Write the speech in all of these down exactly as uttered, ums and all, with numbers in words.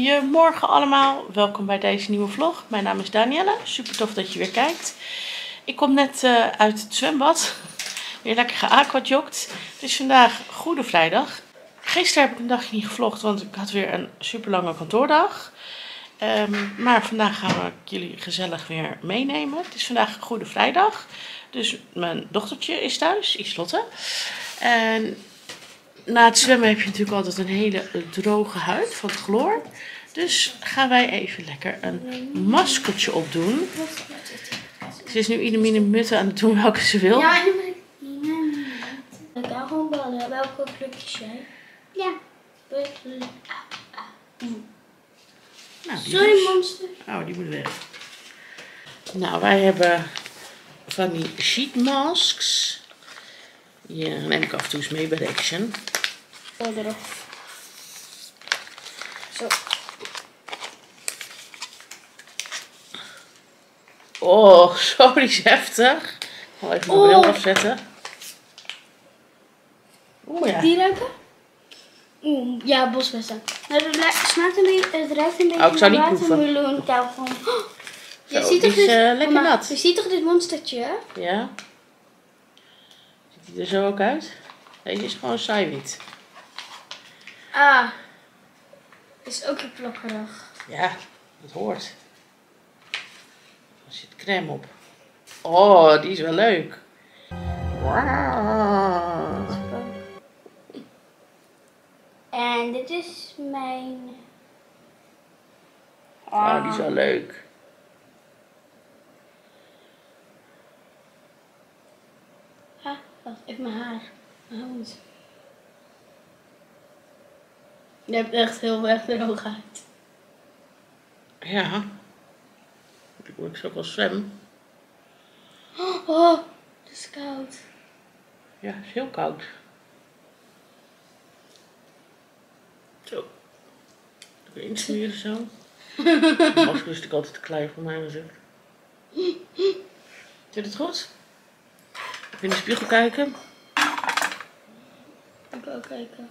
Goedemorgen allemaal, welkom bij deze nieuwe vlog. Mijn naam is Danielle, super tof dat je weer kijkt. Ik kom net uh, uit het zwembad, weer lekker geaquajogd. Het is vandaag Goede Vrijdag. Gisteren heb ik een dagje niet gevlogd, want ik had weer een super lange kantoordag. Um, maar vandaag gaan we jullie gezellig weer meenemen. Het is vandaag Goede Vrijdag, dus mijn dochtertje is thuis, Islotte. En na het zwemmen heb je natuurlijk altijd een hele droge huid van het chloor. Dus gaan wij even lekker een maskertje opdoen. Ze is nu ieder mutten aan het doen welke ze wil. Ja, nu ben ik. Ik ga gewoon ballen. Welke plukjes jij? Ja. Nou, Sorry, monster. Oh, die moet weg. Nou, wij hebben van die sheet masks. Die neem ik af en toe eens mee bij de Action. Oh, erop. Zo. Oh, zo, die is heftig. Ik ga even mijn bril afzetten. Oeh, ja. Die ruiken? Oeh, ja, bosbessen. Het smaakt een beetje, het ruikt een beetje oh, ik zou niet proeven. watermeloen. Oh. Je Zo, ziet die toch is dit, uh, lekker mama, nat. Je ziet toch dit monstertje? Ja. Ziet hij er zo ook uit? Deze is gewoon saaiwit. Ah. Is ook heel plakkerig. Ja, dat hoort. Er zit crème op. Oh, die is wel leuk. Wow. En dit is mijn... Oh, die is wel leuk. Ah, wacht, even mijn haar. Mijn hand. Je hebt echt heel erg droog uit. Ja. Ik word zo wel zwem. Oh, het is koud. Ja, het is heel koud. Zo. Even insmeren zo. De masker is natuurlijk altijd te klein voor mij gezicht. Zit het goed? Even in de spiegel kijken. Ik wil ook kijken.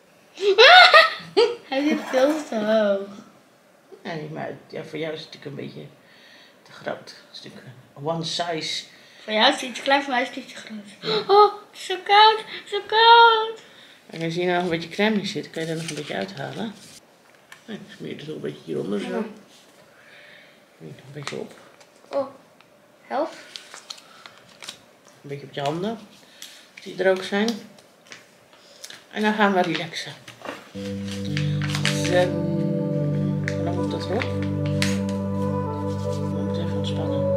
Hij zit veel te hoog. Nee, maar ja, voor jou is het natuurlijk een beetje te groot. Het is natuurlijk one size. Voor jou is het iets klein, voor mij is het iets te groot. Ja. Oh, het is zo koud, zo koud. En als hier nog een beetje crème in zit, kan je daar nog een beetje uithalen. Nee, ik smeer het wel een beetje hieronder zo. Smeer het nog een beetje op. Oh, help. Een beetje op je handen, als die er ook zijn. En dan gaan we relaxen. Zen. En dan moet dat erop. We moeten even ontspannen.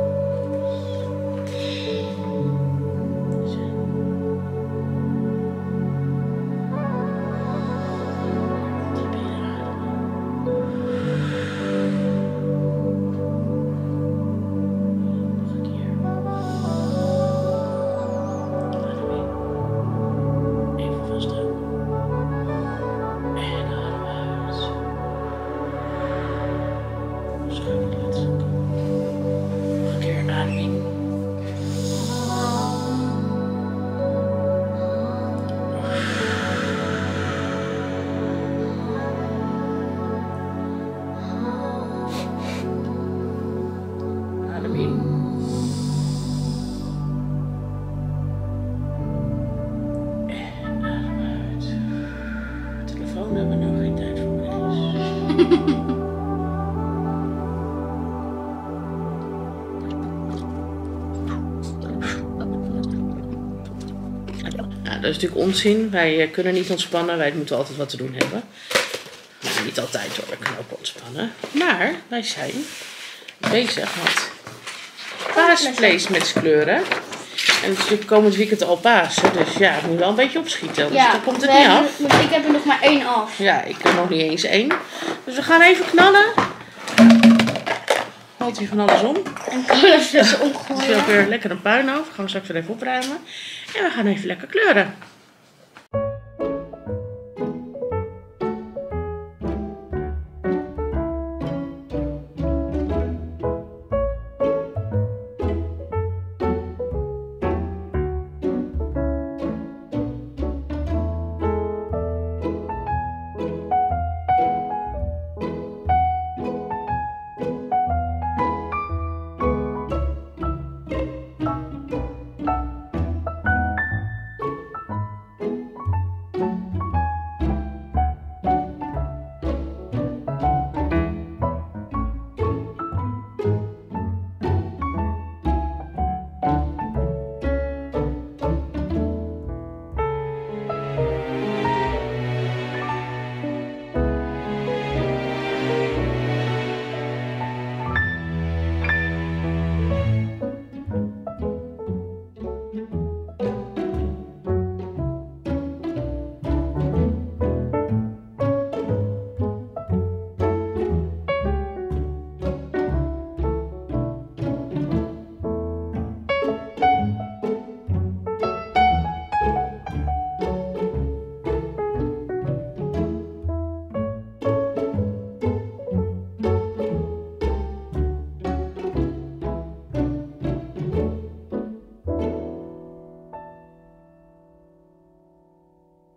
Nou, dat is natuurlijk onzin. Wij kunnen niet ontspannen. Wij moeten altijd wat te doen hebben. Nou, niet altijd hoor, we kunnen ook ontspannen. Maar wij zijn bezig met paasplacements-kleuren. En het is natuurlijk komend weekend al Pasen. Dus ja, het moet wel een beetje opschieten. Dus ja, dan komt het niet af. Ik heb er nog maar één af. Ja, ik heb nog niet eens één. Dus we gaan even knallen. Valt hier van alles om. En kolenflessen omgooien. Er is ook weer lekker een puin over. Gaan we straks weer even opruimen. En we gaan even lekker kleuren.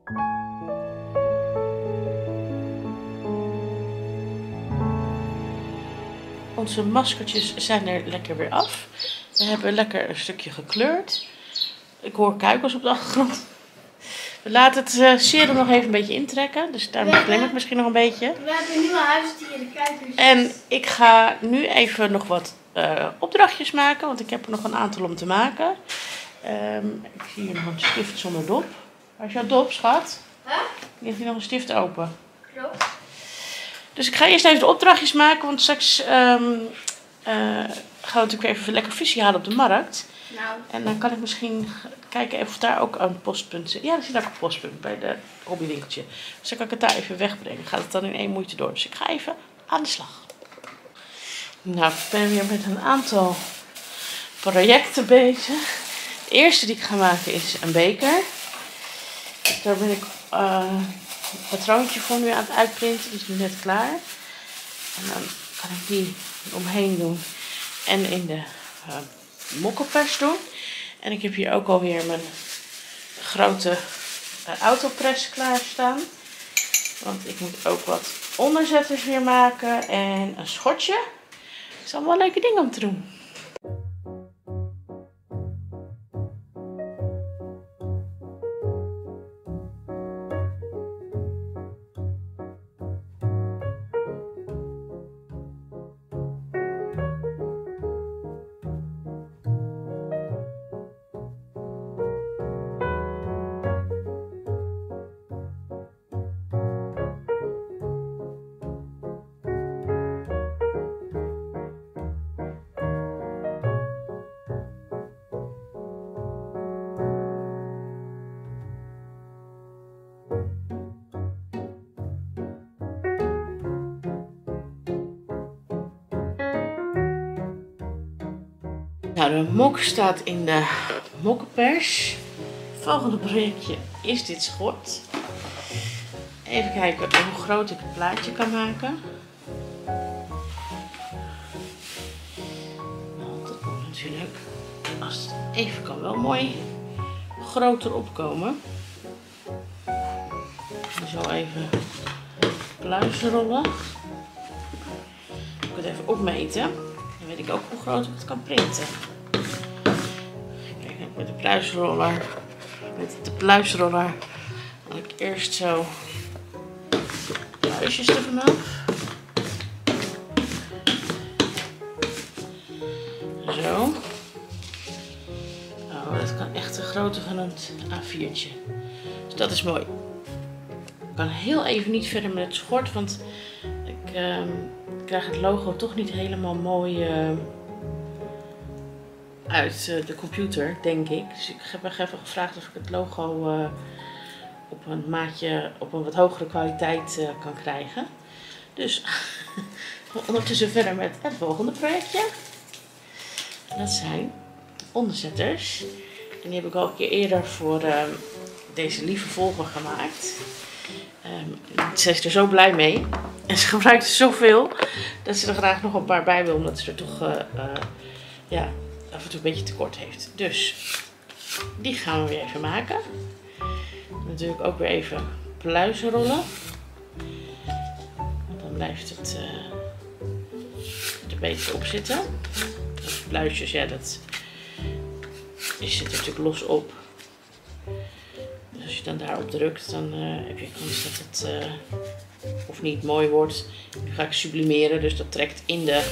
Onze maskertjes zijn er lekker weer af. We hebben lekker een stukje gekleurd. Ik hoor kuikens op de achtergrond. We laten het uh, serum nog even een beetje intrekken. Dus daarom glim ik misschien nog een beetje. We hebben nieuwe huisdieren, kuikens. En ik ga nu even nog wat uh, opdrachtjes maken. Want ik heb er nog een aantal om te maken. Um, ik zie hier nog een stift zonder dop. Waar is jouw dop, schat? Huh? Ligt hier nog een stift open? Klopt. Dus ik ga eerst even de opdrachtjes maken. Want straks um, uh, gaan we natuurlijk weer even lekker visie halen op de markt. Nou. En dan kan ik misschien kijken of daar ook een postpunt zit. Ja, er zit ook een postpunt bij de hobbywinkeltje. Dus dan kan ik het daar even wegbrengen. Gaat het dan in één moeite door. Dus ik ga even aan de slag. Nou, ik ben weer met een aantal projecten bezig. De eerste die ik ga maken is een beker. Daar ben ik uh, een patroontje voor nu aan het uitprinten. Die is nu net klaar. En dan kan ik die omheen doen. En in de uh, mokkelpers doen. En ik heb hier ook alweer mijn grote uh, autopress klaarstaan. Want ik moet ook wat onderzetters weer maken. En een schortje. Dat is allemaal leuke dingen om te doen. Nou, de mok staat in de mokkenpers. Het volgende projectje is dit schort. Even kijken hoe groot ik het plaatje kan maken. Nou, dat moet natuurlijk, als het even kan, wel mooi groter opkomen. Ik zal even pluizen rollen. Ik moet het even opmeten. Dan weet ik ook hoe groot ik het kan printen. Kijk, met de pluisroller, met de pluisroller haal ik eerst zo de pluisjes er vanaf. Zo. Oh, dat kan echt de grootte van een A viertje. Dus dat is mooi. Ik kan heel even niet verder met het schort, want ik uh, krijg het logo toch niet helemaal mooi uh, uit uh, de computer, denk ik. Dus ik heb nog even gevraagd of ik het logo uh, op een maatje, op een wat hogere kwaliteit uh, kan krijgen. Dus ondertussen verder met het volgende projectje. En dat zijn onderzetters. En die heb ik al een keer eerder voor uh, deze lieve volger gemaakt. Um, ze is er zo blij mee. En ze gebruikt er zoveel dat ze er graag nog een paar bij wil. Omdat ze er toch uh, uh, ja, af en toe een beetje tekort heeft. Dus die gaan we weer even maken. Natuurlijk ook weer even pluizen rollen. Want dan blijft het uh, er beter op zitten. De pluisjes, ja, dat zit er natuurlijk los op. Dus als je dan daarop drukt, dan uh, heb je kans dat het uh, of niet mooi wordt. Nu ga ik sublimeren, dus dat trekt in de,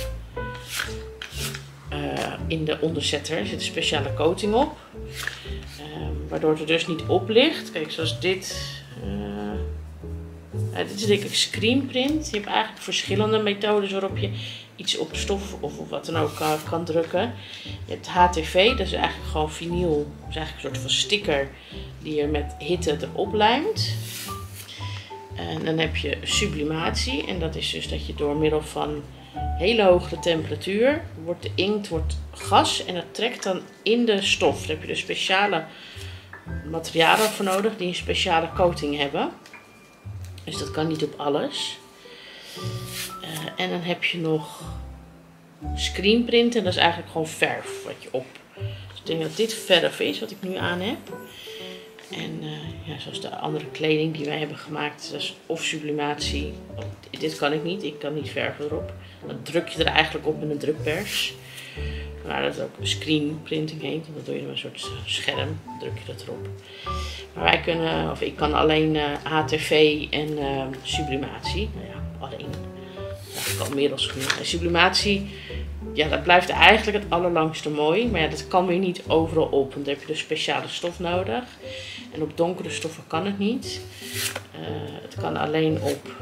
uh, in de onderzetter. Er zit een speciale coating op. Uh, waardoor het er dus niet op ligt. Kijk, zoals dit. Uh, uh, dit is denk ik screenprint. Je hebt eigenlijk verschillende methodes waarop je iets op stof of wat dan ook uh, kan drukken. Je hebt H T V, dat is eigenlijk gewoon vinyl. Dat is eigenlijk een soort van sticker die je met hitte erop lijmt. En dan heb je sublimatie. En dat is dus dat je door middel van hele hoge temperatuur wordt de inkt wordt gas en dat trekt dan in de stof. Daar heb je dus speciale materialen voor nodig die een speciale coating hebben. Dus dat kan niet op alles. Uh, en dan heb je nog screenprint en dat is eigenlijk gewoon verf wat je op. Dus ik denk dat dit verf is wat ik nu aan heb. En uh, ja, zoals de andere kleding die wij hebben gemaakt, dat is of sublimatie. Oh, dit kan ik niet, ik kan niet verven erop. Dan druk je er eigenlijk op met een drukpers. Maar dat het ook screen printing heet. Dat doe je met een soort scherm, druk je dat erop. Maar wij kunnen, of ik kan alleen uh, H T V en uh, sublimatie. Nou ja, alleen. Dat kan inmiddels genoeg. En sublimatie, ja, dat blijft eigenlijk het allerlangste mooi. Maar ja, dat kan weer niet overal op. Want dan heb je dus speciale stof nodig. En op donkere stoffen kan het niet. Uh, het kan alleen op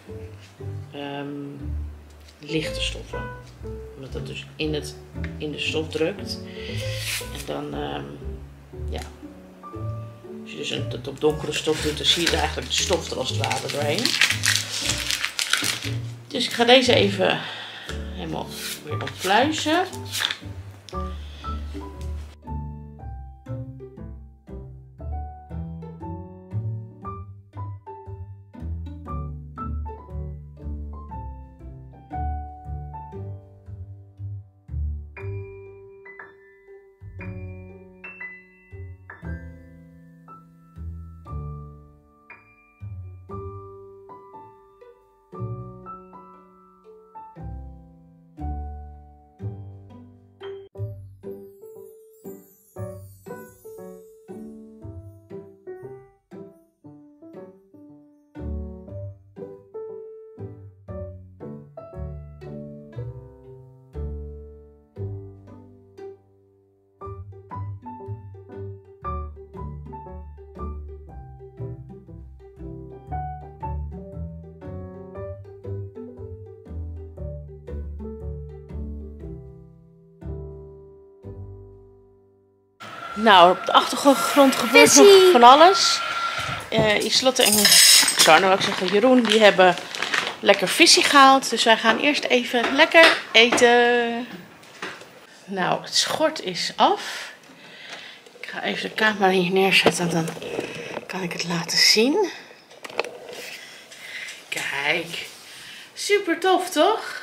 um, lichte stoffen. Omdat het dus in, het, in de stof drukt. En dan, um, ja. Als je dus het op donkere stof doet, dan zie je eigenlijk de stof er als het ware doorheen. Dus ik ga deze even helemaal weer ontpluizen. Nou, op de achtergrond gebeurt nog van alles. Uh, Islotte en Xarno, wou ik zeggen, Jeroen, die hebben lekker visie gehaald. Dus wij gaan eerst even lekker eten. Nou, het schort is af. Ik ga even de camera hier neerzetten, dan kan ik het laten zien. Kijk, super tof toch?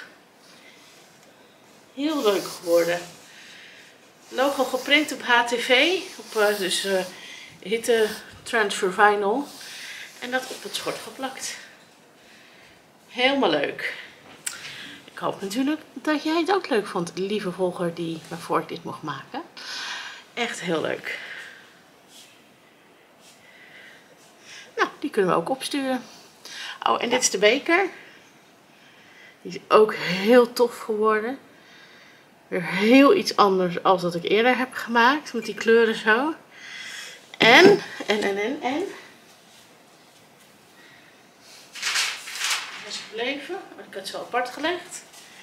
Heel leuk geworden. Logo geprint op H T V, op uh, dus uh, hitte transfer vinyl. En dat op het schort geplakt. Helemaal leuk. Ik hoop natuurlijk dat jij het ook leuk vond, lieve volger die waarvoor ik dit mocht maken. Echt heel leuk. Nou, die kunnen we ook opsturen. Oh, en dit is de beker. Die is ook heel tof geworden. Weer heel iets anders als dat ik eerder heb gemaakt. Met die kleuren zo. En, en, en, en, en. Dat is gebleven. Ik had het zo apart gelegd.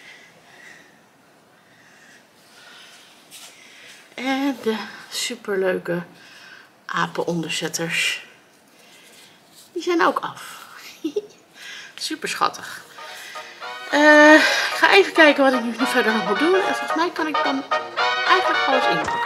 En de superleuke apenonderzetters. Die zijn ook af. Super schattig. Uh, ik ga even kijken wat ik nu verder nog moet doen. En volgens mij kan ik dan eigenlijk alles inpakken.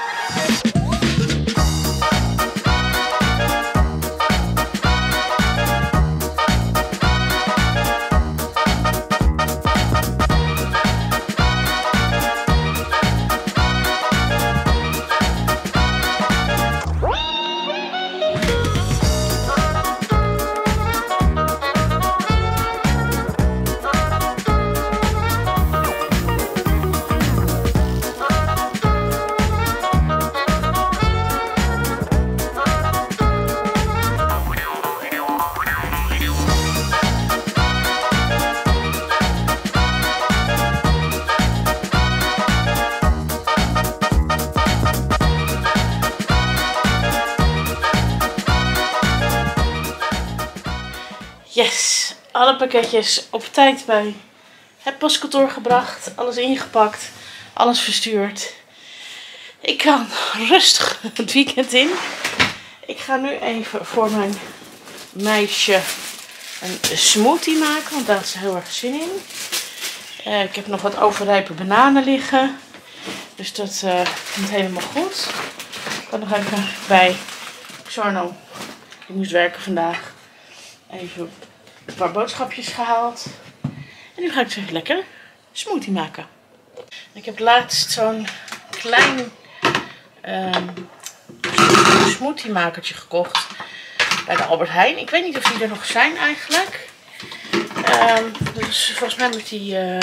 Yes, alle pakketjes op tijd bij het postkantoor gebracht. Alles ingepakt, alles verstuurd. Ik kan rustig het weekend in. Ik ga nu even voor mijn meisje een smoothie maken, want daar is ze heel erg zin in. Uh, ik heb nog wat overrijpe bananen liggen. Dus dat uh, komt helemaal goed. Ik kan nog even bij Xarno, die moest werken vandaag, even een paar boodschapjes gehaald. En nu ga ik dus even lekker smoothie maken. Ik heb laatst zo'n klein um, een smoothiemakertje gekocht bij de Albert Heijn. Ik weet niet of die er nog zijn eigenlijk. Um, dus volgens mij met die uh,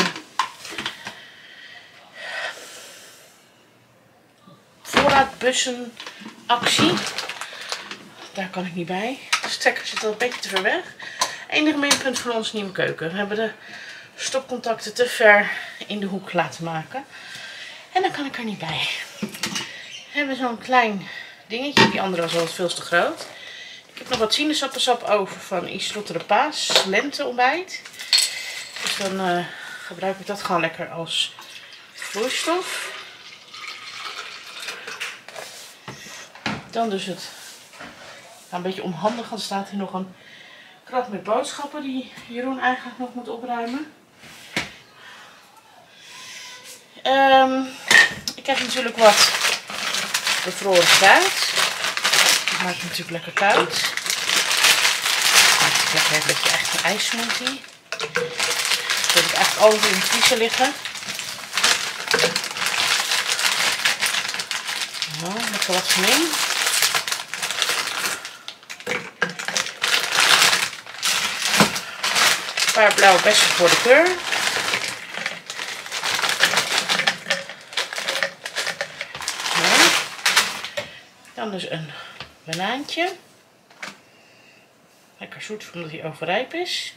voorraadbussen actie. Daar kan ik niet bij. De stekker zit al een beetje te ver weg. Enige minpunt van onze nieuwe keuken. We hebben de stopcontacten te ver in de hoek laten maken. En dan kan ik er niet bij. We hebben zo'n klein dingetje. Die andere was wel veel te groot. Ik heb nog wat sinaasappelsap over van Islotte de Paas lenteontbijt. Dus dan uh, gebruik ik dat gewoon lekker als vloeistof. Dan dus het een beetje onhandig, want er staat hier nog een krat met boodschappen die Jeroen eigenlijk nog moet opruimen. Um, ik heb natuurlijk wat bevroren fruit. Dat maakt het natuurlijk lekker koud. Ik lekker een beetje echt een ijssmoothie. Dat heb ik eigenlijk altijd in het vriezer liggen. Nou, lekker wat van in. Een paar blauwe bessen voor de kleur. Ja. Dan dus een banaantje. Lekker zoet omdat hij overrijp is.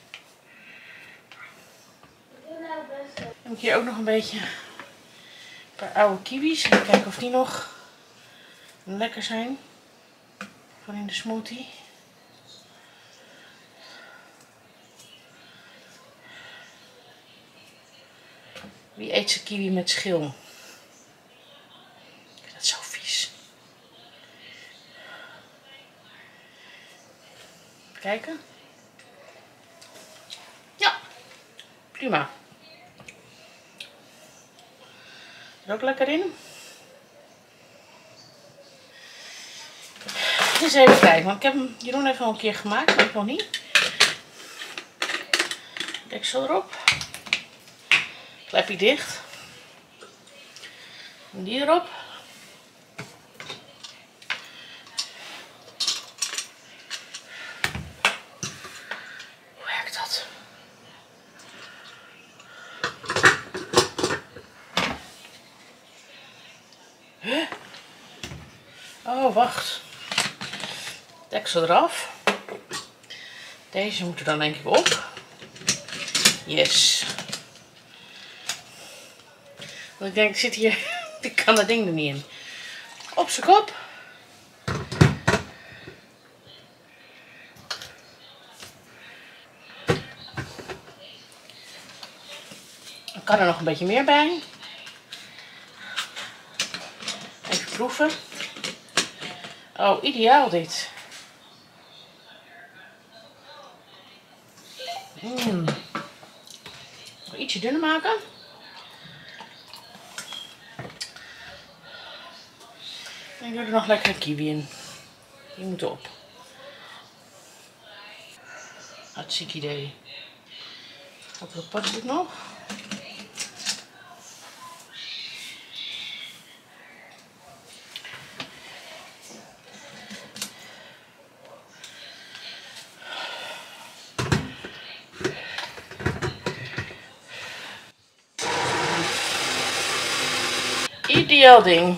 Dan heb ik hier ook nog een beetje een paar oude kiwis. Even kijken of die nog lekker zijn. Van in de smoothie. Wie eet zijn kiwi met schil? Ik vind dat zo vies. Kijken. Ja, prima. Er ook lekker in. Dus even kijken, want ik heb hem, Jeroen heeft al een keer gemaakt, maar ik nog niet. Deksel erop. Klepje dicht. En die erop. Hoe werkt dat? Huh? Oh, wacht. Deksel eraf. Deze moet er dan denk ik op. Yes. Want ik denk, ik zit hier, ik kan dat ding er niet in. Op zijn kop. Dan kan er nog een beetje meer bij. Even proeven. Oh, ideaal dit. Mm. Nog ietsje dunner maken. En ik doe er nog lekker een kiwi in. Die moet op. Hartstikke idee. Wat past dit nog? Ideaal ding.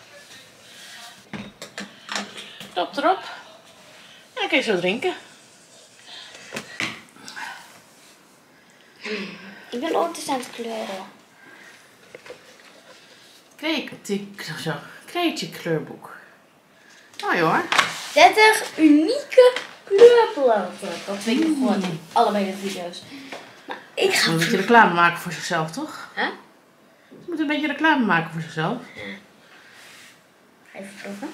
Top erop. En dan kun je zo drinken. Ik ben ondertussen aan het kleuren. Kreetje, zo. Kreetje kleurboek. Mooi hoor. dertig unieke kleurplanten. Dat vind ik gewoon in allebei de video's. Maar ik ga een beetje reclame maken voor zichzelf, toch? Huh? Ze moeten een beetje reclame maken voor zichzelf. Ja. Even proeven.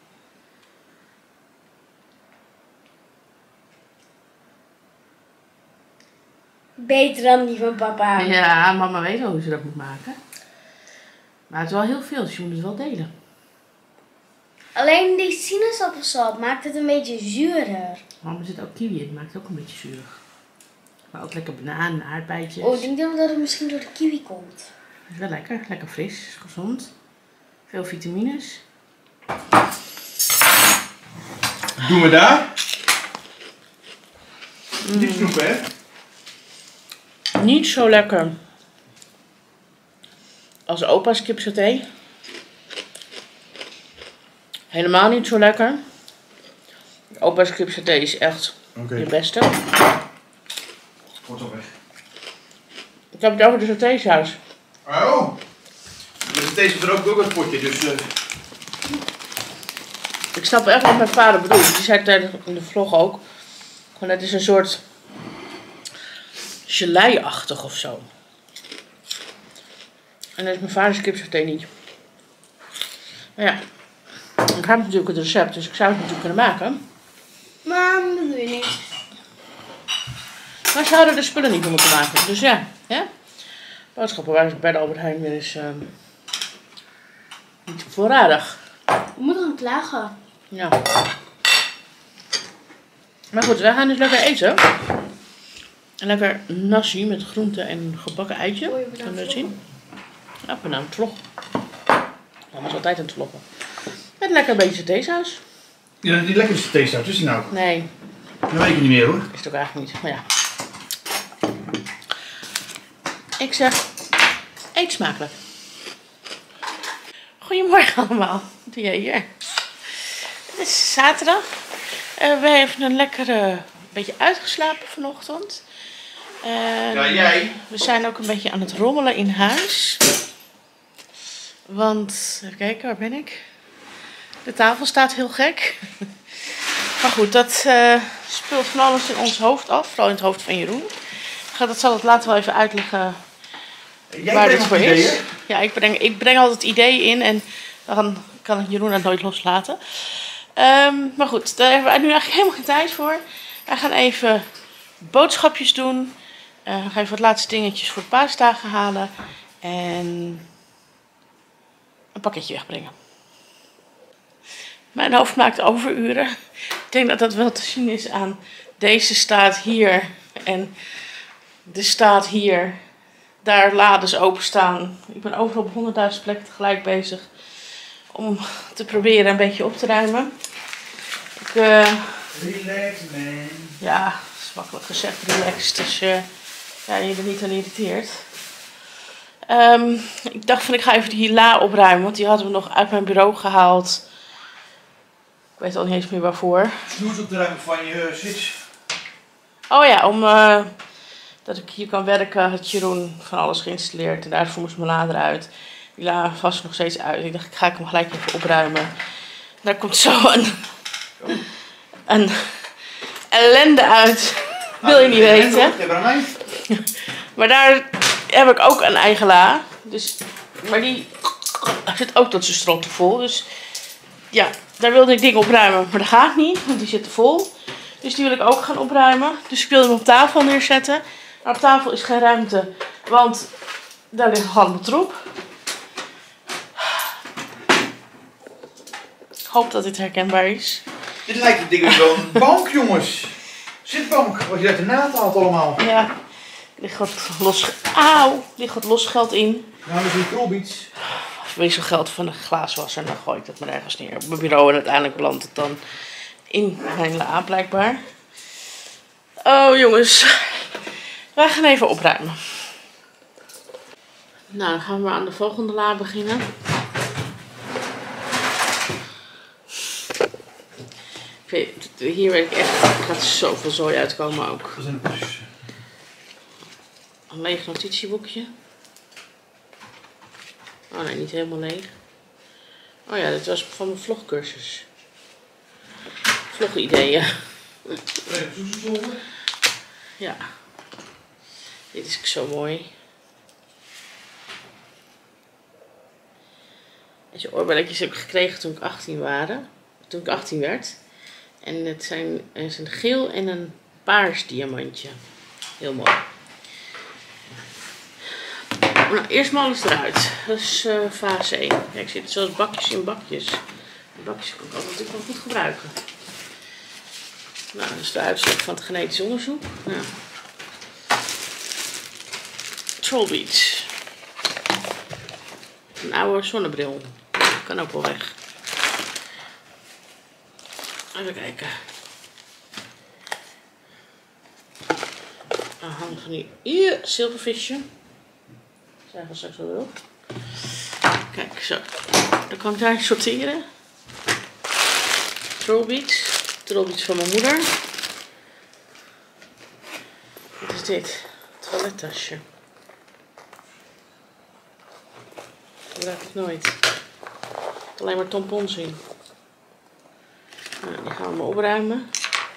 Beter dan die van papa. Ja, mama weet wel hoe ze dat moet maken. Maar het is wel heel veel, dus je moet het wel delen. Alleen die sinaasappelsap maakt het een beetje zuurder. Mama zit ook kiwi in, dat maakt het ook een beetje zuurig. Maar ook lekker banaan en aardbeidjes. Oh, ik denk dan dat het misschien door de kiwi komt. Het is wel lekker, lekker fris, gezond. Veel vitamines. Doen we daar? Mm. Niet snoepen, hè? Niet zo lekker als opa's kipsaté. Helemaal niet zo lekker. Opa's kipsaté is echt Okay. de beste. Wordt al weg. Ik heb het over de satésaus. Oh! Dus deze er ook ook een potje, dus... Uh... Ik snap echt wat mijn vader bedoelt. Die zei tijdens in de vlog ook. Gewoon het is een soort gelei-achtig of zo. En dat is mijn vaders kipsaté niet. Maar ja, ik heb natuurlijk het recept, dus ik zou het natuurlijk kunnen maken. Maar dat doe je niet. Maar ze hadden de spullen niet om het te maken. Dus ja, ja. Boodschappen waren bij de Albert Heijn weer eens uh, niet voorradig. We moeten gaan klagen. Ja. Maar goed, wij gaan dus lekker eten. En lekker nasi met groenten en gebakken eitje. Oh, je bent aan Kan je het dat zien? Ja, ik ben aan het vloggen. Mama is altijd aan het vloggen. Met lekker een beetje theesaus. Ja, die lekkerste theesaus, is die nou? Nee, Dat weet ik niet meer hoor. is het ook eigenlijk niet. Maar ja. Ik zeg, eet smakelijk. Goedemorgen allemaal. Wat doe jij hier? Het is zaterdag. Uh, we hebben een lekkere beetje uitgeslapen vanochtend. Uh, Ja, jij? We zijn ook een beetje aan het rommelen in huis. Want, even kijken, waar ben ik? De tafel staat heel gek. Maar goed, dat uh, speelt van alles in ons hoofd af. Vooral in het hoofd van Jeroen. Dat zal het later wel even uitleggen Jij waar dit brengt voor ideeën? is. Ja, ik breng, ik breng altijd ideeën in en dan kan Jeroen het nooit loslaten. Um, maar goed, daar hebben we nu eigenlijk helemaal geen tijd voor. We gaan even boodschapjes doen. Uh, we gaan even wat laatste dingetjes voor de paasdagen halen. En een pakketje wegbrengen. Mijn hoofd maakt overuren. Ik denk dat dat wel te zien is aan deze staat hier en de staat hier. Daar lades openstaan. Ik ben overal op honderdduizend plekken tegelijk bezig om te proberen een beetje op te ruimen. Ik, uh, Relax man. ja, dat is makkelijk gezegd, relaxed. Dus uh, ja, je er niet aan irriteert. Um, ik dacht van ik ga even die la opruimen, want die hadden we nog uit mijn bureau gehaald. Ik weet al niet eens meer waarvoor. Snoes op de ruimte van je switch. Oh ja, om uh, dat ik hier kan werken had Jeroen van alles geïnstalleerd. En daarvoor moest mijn la eruit. Die la vast nog steeds uit. Ik dacht, ik ga ik hem gelijk even opruimen. Daar komt zo een, een ellende uit. Wil je niet weten. Maar daar heb ik ook een eigen la. Dus, maar die zit ook tot zijn strot vol. Dus ja, daar wilde ik dingen opruimen. Maar dat gaat niet, want die zitten vol. Dus die wil ik ook gaan opruimen. Dus ik wilde hem op tafel neerzetten. Maar op tafel is geen ruimte, want daar ligt allemaal troep. Ik hoop dat dit herkenbaar is. Dit lijkt het ding wel een bank, jongens. Zitbank, wat je uit de naad haalt allemaal. Ja, er ligt wat los, auw, ligt wat los geld in. Nou, dat is een Trollbeats. Wisselgeld van de glaaswasser en dan gooi ik dat maar ergens neer op mijn bureau. En uiteindelijk belandt het dan in mijn la blijkbaar. Oh jongens, wij gaan even opruimen. Nou, dan gaan we maar aan de volgende la beginnen. Ik weet, hier weet ik echt, er gaat zoveel zooi uitkomen ook. Dat is een precies. Een leeg notitieboekje. Oh nee, niet helemaal leeg. Oh ja, dit was van mijn vlogcursus. Vlogideeën. Ja. Dit is ook zo mooi. Deze oorbelletjes heb ik gekregen toen ik achttien waren. Toen ik achttien werd. En het zijn, het is een geel en een paars diamantje. Heel mooi. Nou, eerst maar alles eruit. Dat is uh, fase één. Kijk, zit zoals bakjes in bakjes. Die bakjes kan ik altijd natuurlijk wel goed gebruiken. Nou, dat is de uitslag van het genetisch onderzoek. Nou. Trollbeats. Een oude zonnebril. Kan ook wel weg. Even kijken. Aan de hand van die hier, zilvervisje. Dat is eigenlijk straks wel erop. Kijk, zo. Dan kan ik daar sorteren. Trollbeats. Trollbeats van mijn moeder. Wat is dit? Toilettasje. Dat gebruik ik nooit. Alleen maar tampons in. Nou, die gaan we maar opruimen.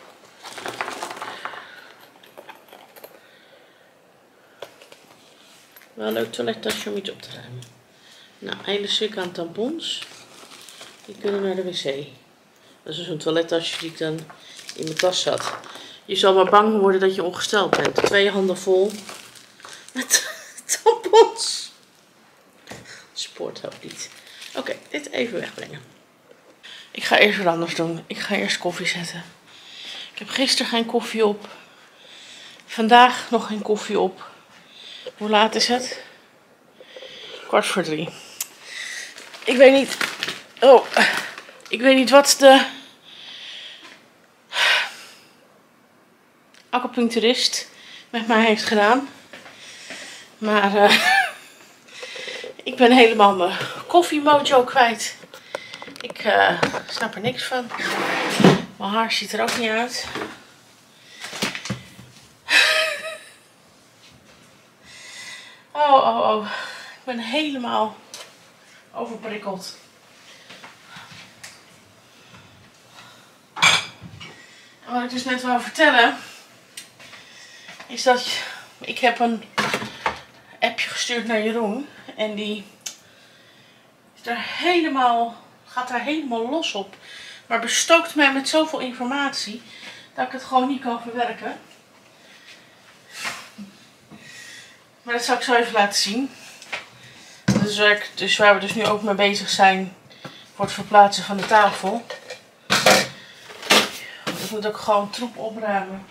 Wel een leuk toilettasje om iets op te ruimen. Nou, een hele stuk aan tampons. Die kunnen naar de wc. Dat is dus een toilettasje die ik dan in mijn tas zat. Je zal maar bang worden dat je ongesteld bent. Twee handen vol met tampons. Sport ook niet. Oké, okay, dit even wegbrengen. Ik ga eerst wat anders doen. Ik ga eerst koffie zetten. Ik heb gisteren geen koffie op. Vandaag nog geen koffie op. Hoe laat is het? Kwart voor drie. Ik weet niet. Oh. Ik weet niet wat de acupuncturist met mij heeft gedaan. Maar uh, ik ben helemaal mijn koffiemojo kwijt. Ik uh, snap er niks van. Mijn haar ziet er ook niet uit. Oh, oh, oh. Ik ben helemaal overprikkeld. En wat ik dus net wou vertellen, is dat ik heb een appje gestuurd naar Jeroen. En die is daar helemaal, gaat daar helemaal los op. Maar bestookt mij met zoveel informatie dat ik het gewoon niet kan verwerken. Maar dat zal ik zo even laten zien. Dus waar, ik, dus waar we dus nu ook mee bezig zijn voor het verplaatsen van de tafel. Ik moet ook gewoon troep opruimen.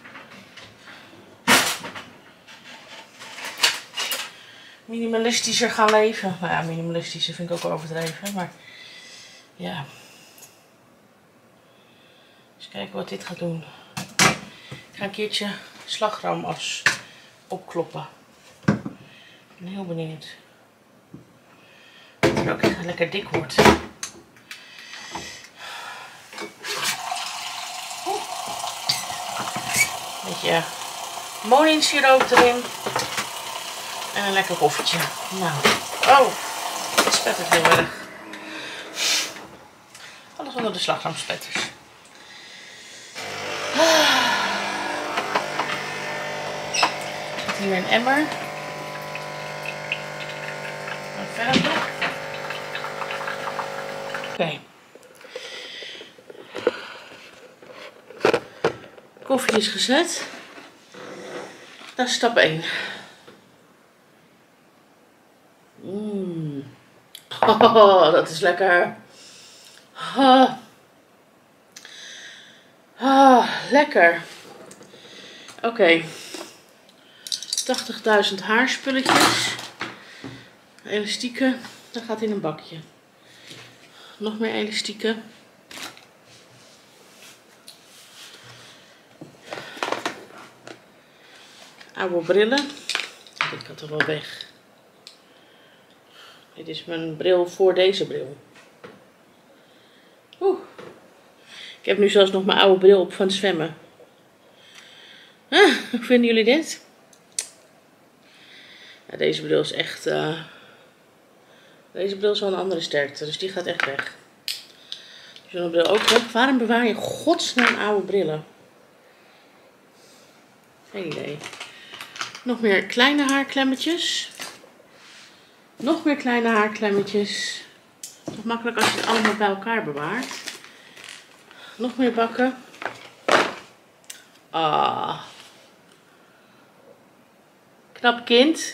Minimalistischer gaan leven. Nou ja, minimalistischer vind ik ook overdreven. Maar ja. Eens kijken wat dit gaat doen. Ik ga een keertje slagroomas opkloppen. Ik ben heel benieuwd. Dat het ook echt lekker dik wordt. Beetje moninsiroop erin. En een lekker koffietje. Nou. Oh. Het spettert heel erg. Alles onder de slagroomspetters. Hier een emmer. Een verder. Oké. Okay. Koffie is gezet. Dat is stap één. Mm. Oh, dat is lekker. Oh. Oh, lekker. Oké. Okay. tachtigduizend haarspulletjes. Elastieken. Dat gaat in een bakje. Nog meer elastieken. Oude brillen. Dit kan toch wel weg. Dit is mijn bril voor deze bril. Oeh. Ik heb nu zelfs nog mijn oude bril op van het zwemmen. Ah, hoe vinden jullie dit? Ja, deze bril is echt... Uh, deze bril is wel een andere sterkte, dus die gaat echt weg. Zo'n bril ook weg. Waarom bewaar je godsnaam oude brillen? Geen idee. Nog meer kleine haarklemmetjes. Nog meer kleine haarklemmetjes. Toch makkelijk als je het allemaal bij elkaar bewaart. Nog meer bakken. Ah. Knap kind.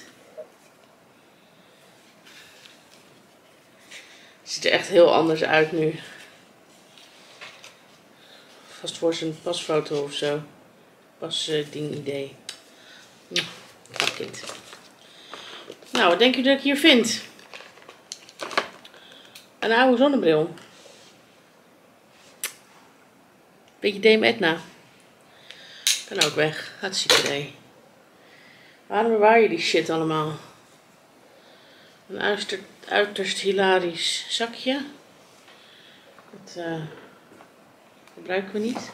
Ziet er echt heel anders uit nu. Vast voor zijn pasfoto of zo. Pas uh, ding idee. Hm, knap kind. Nou, wat denk je dat ik hier vind? Een oude zonnebril. Beetje Dame Edna. Kan ook weg. Hartstikke idee. Waarom bewaar je die shit allemaal? Een uiterst, uiterst hilarisch zakje. Dat uh, gebruiken we niet.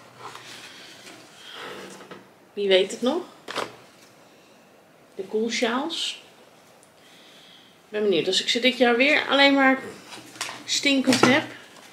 Wie weet het nog? De koelsjaals. Ik ben benieuwd. Als ik ze dit jaar weer alleen maar stinkend heb.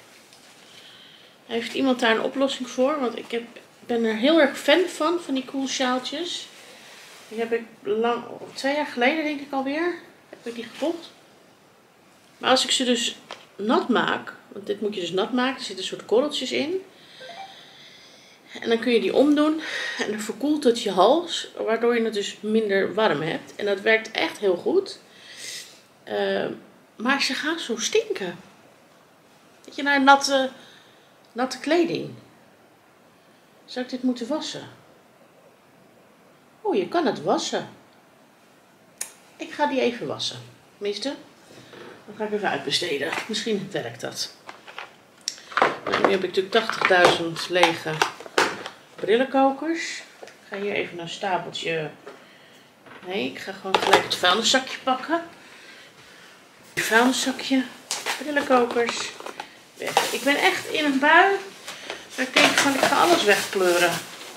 Heeft iemand daar een oplossing voor? Want ik heb, ben er heel erg fan van, van die koelsjaaltjes. Die heb ik lang, twee jaar geleden denk ik alweer, heb ik die gekocht. Maar als ik ze dus nat maak, want dit moet je dus nat maken, er zitten een soort korreltjes in. En dan kun je die omdoen en dan verkoelt het je hals, waardoor je het dus minder warm hebt. En dat werkt echt heel goed. Uh, maar ze gaan zo stinken. Weet je, naar natte, natte kleding. Zou ik dit moeten wassen? Oh, je kan het wassen. Ik ga die even wassen. Tenminste, dan ga ik even uitbesteden. Misschien werkt dat. Nou, nu heb ik natuurlijk tachtigduizend lege brillenkokers. Ik ga hier even een stapeltje. Nee, ik ga gewoon gelijk het vuilniszakje pakken. Het vuilniszakje, brillenkokers, weg. Ik ben echt in een bui. Maar ik denk van, ik ga alles wegpleuren.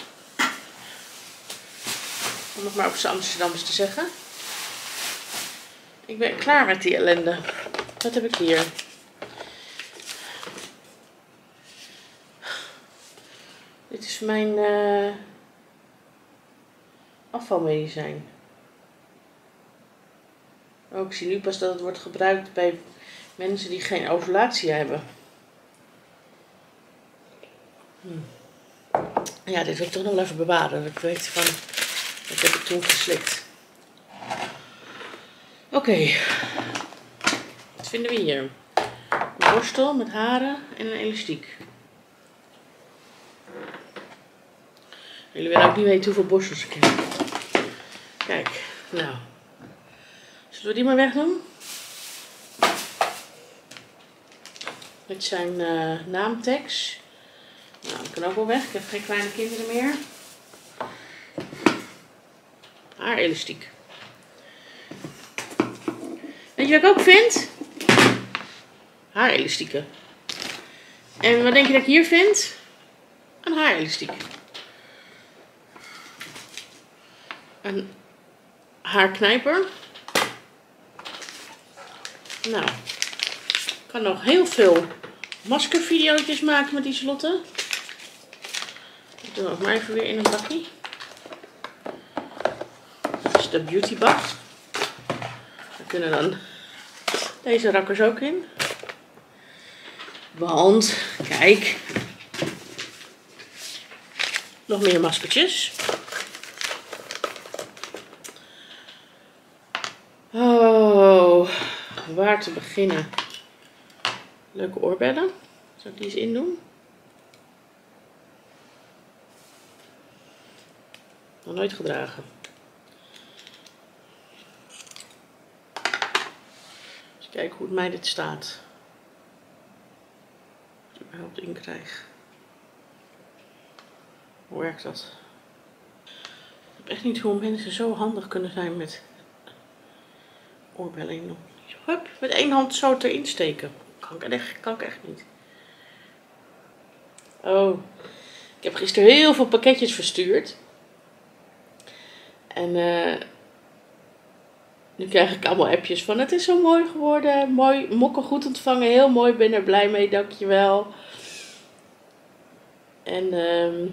Om het maar op z'n Amsterdams te zeggen. Ik ben klaar met die ellende. Wat heb ik hier? Dit is mijn uh, afvalmedicijn. Oh, ik zie nu pas dat het wordt gebruikt bij mensen die geen ovulatie hebben. Hm. Ja, dit wil ik toch nog wel even bewaren. Dat ik weet van, dat heb ik toen geslikt. Oké. Okay. Wat vinden we hier? Een borstel met haren en een elastiek. Jullie willen ook niet weten hoeveel borstels ik heb. Kijk, nou. Zullen we die maar wegdoen? Dit zijn uh, naamtags. Nou, dat kan ook wel weg. Ik heb geen kleine kinderen meer. Haarelastiek. Weet je wat ik ook vind? Haarelastieken. En wat denk je dat ik hier vind? Een haarelastiek. Een haarknijper. Nou, ik kan nog heel veel maskervideo's maken met Lieselotte. Ik doe ook maar even weer in een bakje. Dat is de beautybag. Daar kunnen dan deze rakkers ook in. Want, kijk. Nog meer maskertjes. Oh, waar te beginnen? Leuke oorbellen. Zal ik die eens in doen? Nog nooit gedragen. Eens kijken hoe het mij dit staat. Als ik het überhaupt in krijg. Hoe werkt dat? Ik weet echt niet hoe mensen zo handig kunnen zijn met oorbellen in doen. Hup, met één hand zo erin steken. Kan ik echt, kan ik echt niet. Oh, ik heb gisteren heel veel pakketjes verstuurd. En uh, nu krijg ik allemaal appjes van: het is zo mooi geworden. Mooi, mokken goed ontvangen. Heel mooi, ben er blij mee, dankjewel. En uh,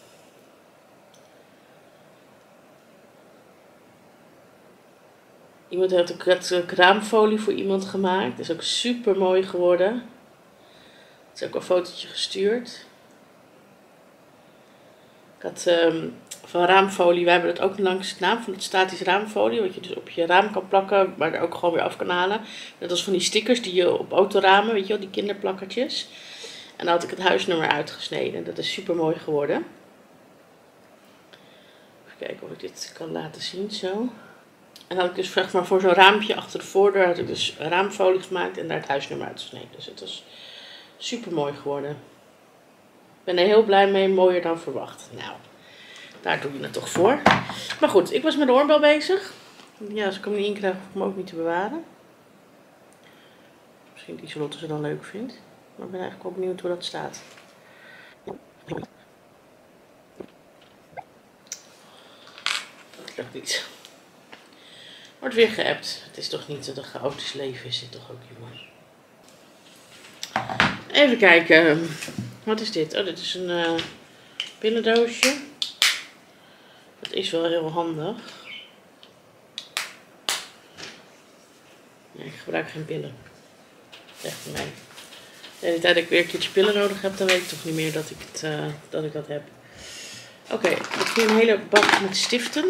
iemand heeft ook het raamfolie voor iemand gemaakt. Dat is ook super mooi geworden. Het is ook een fotootje gestuurd. Ik had um, van raamfolie, wij hebben dat ook langs het naam van het statisch raamfolie. Wat je dus op je raam kan plakken, maar er ook gewoon weer af kan halen. Dat was van die stickers die je op autoramen, weet je wel, die kinderplakkertjes. En dan had ik het huisnummer uitgesneden. Dat is super mooi geworden. Even kijken of ik dit kan laten zien, zo. En had ik dus zeg maar voor zo'n raampje achter de voordeur had ik dus raamfolie gemaakt en daar het huisnummer uitgesneden. Dus het was super mooi geworden. ben er heel blij mee, mooier dan verwacht. Nou, daar doe je het toch voor. Maar goed, ik was met de oorbel bezig. Ja, als ik hem niet inkrijg, hoef ik hem ook niet te bewaren. Misschien die Charlotte ze dan leuk vindt. Maar ik ben eigenlijk ook benieuwd hoe dat staat. Dat lukt niet. Wordt weer geappt. Het is toch niet een chaotisch leven, is dit toch ook, jongens? Even kijken. Wat is dit? Oh, dit is een uh, pillendoosje. Dat is wel heel handig. Nee, ik gebruik geen pillen. Echt mij. De hele tijd dat ik weer een keertje pillen nodig heb, dan weet ik toch niet meer dat ik, het, uh, dat, ik dat heb. Oké, okay, ik heb hier een hele bak met stiften.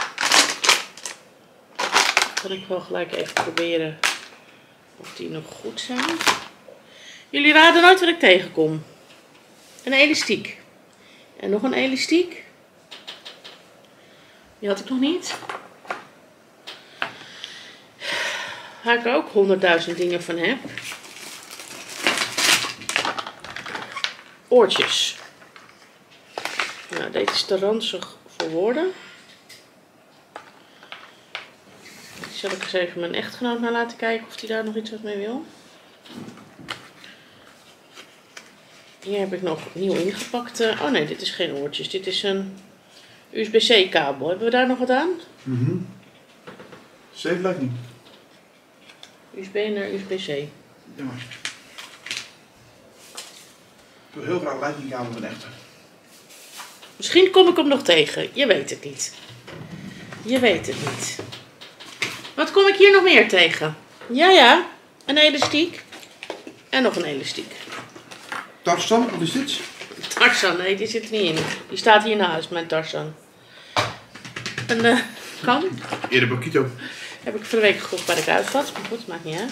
Kan ik wel gelijk even proberen of die nog goed zijn. Jullie raden nooit wat ik tegenkom. Een elastiek. En nog een elastiek. Die had ik nog niet. Waar ik ook honderdduizend dingen van heb. Oortjes. Nou, deze is te ranzig voor woorden. Die zal ik eens even mijn echtgenoot naar laten kijken of hij daar nog iets wat mee wil. Hier heb ik nog nieuw ingepakte. Oh nee, dit is geen oortjes. Dit is een U S B C kabel. Hebben we daar nog wat aan? Mhm. Mm Safe lightning. U S B naar U S B C. Ja maar. Ik wil heel graag lightning kabel met echte. Misschien kom ik hem nog tegen. Je weet het niet. Je weet het niet. Wat kom ik hier nog meer tegen? Ja, ja. Een elastiek. En nog een elastiek. Tarzan, wat is dit? Tarzan, nee, die zit er niet in. Die staat hiernaast, mijn Tarzan. Een uh, kan. Eerder Bakito. Heb ik voor de week gekocht bij de Kruidvat. Maar goed, maakt niet uit.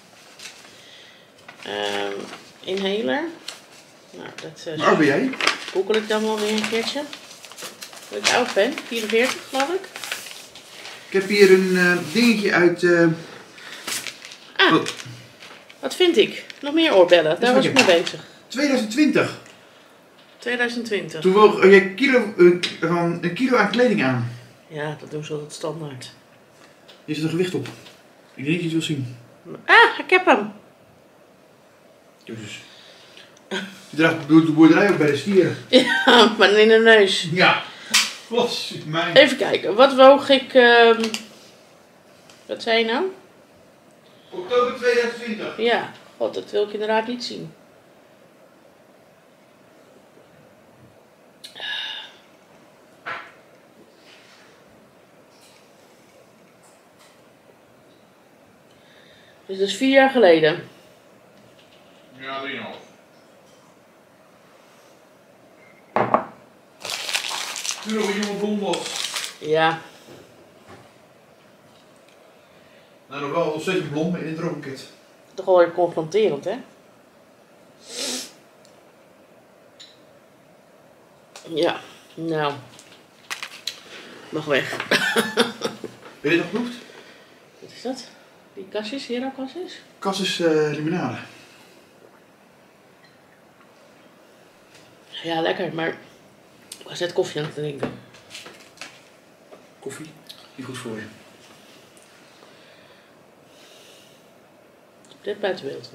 Um, inhaler. Nou, dat uh, Hoe oud ben jij? google ik dan wel weer een keertje. Dat ik oud ben. vierenveertig, geloof ik. Ik heb hier een uh, dingetje uit... Uh... Ah, oh. Wat vind ik? Nog meer oorbellen. Daar was ik mee bezig. twintig twintig. twintig twintig. Toen woog je een kilo, uh, van een kilo aan kleding aan. Ja, dat doen ze altijd standaard. Is er een gewicht op? Ik denk dat je het wil zien. Ah, ik heb hem. Jezus. Je draagt de boerderij ook bij de stieren. Ja, maar in de neus. Ja. Wat mijn. Even kijken, wat woog ik... Um... Wat zei je nou? Oktober twintig twintig. Ja, god, dat wil ik inderdaad niet zien. Dus dat is vier jaar geleden. Ja, drieënhalf. Toen nog een jonge blond was. Ja. Nou, nog wel nog steeds blond in een droomkit. Toch wel weer confronterend, hè? Ja, nou. Mag weg. Ben je dit nog geproefd? Wat is dat? Die kassis, Hero kassis? Cassis uh, limonade. Ja, lekker, maar ik was net koffie aan het drinken. Koffie? Niet goed voor je. Dit buiten beeld.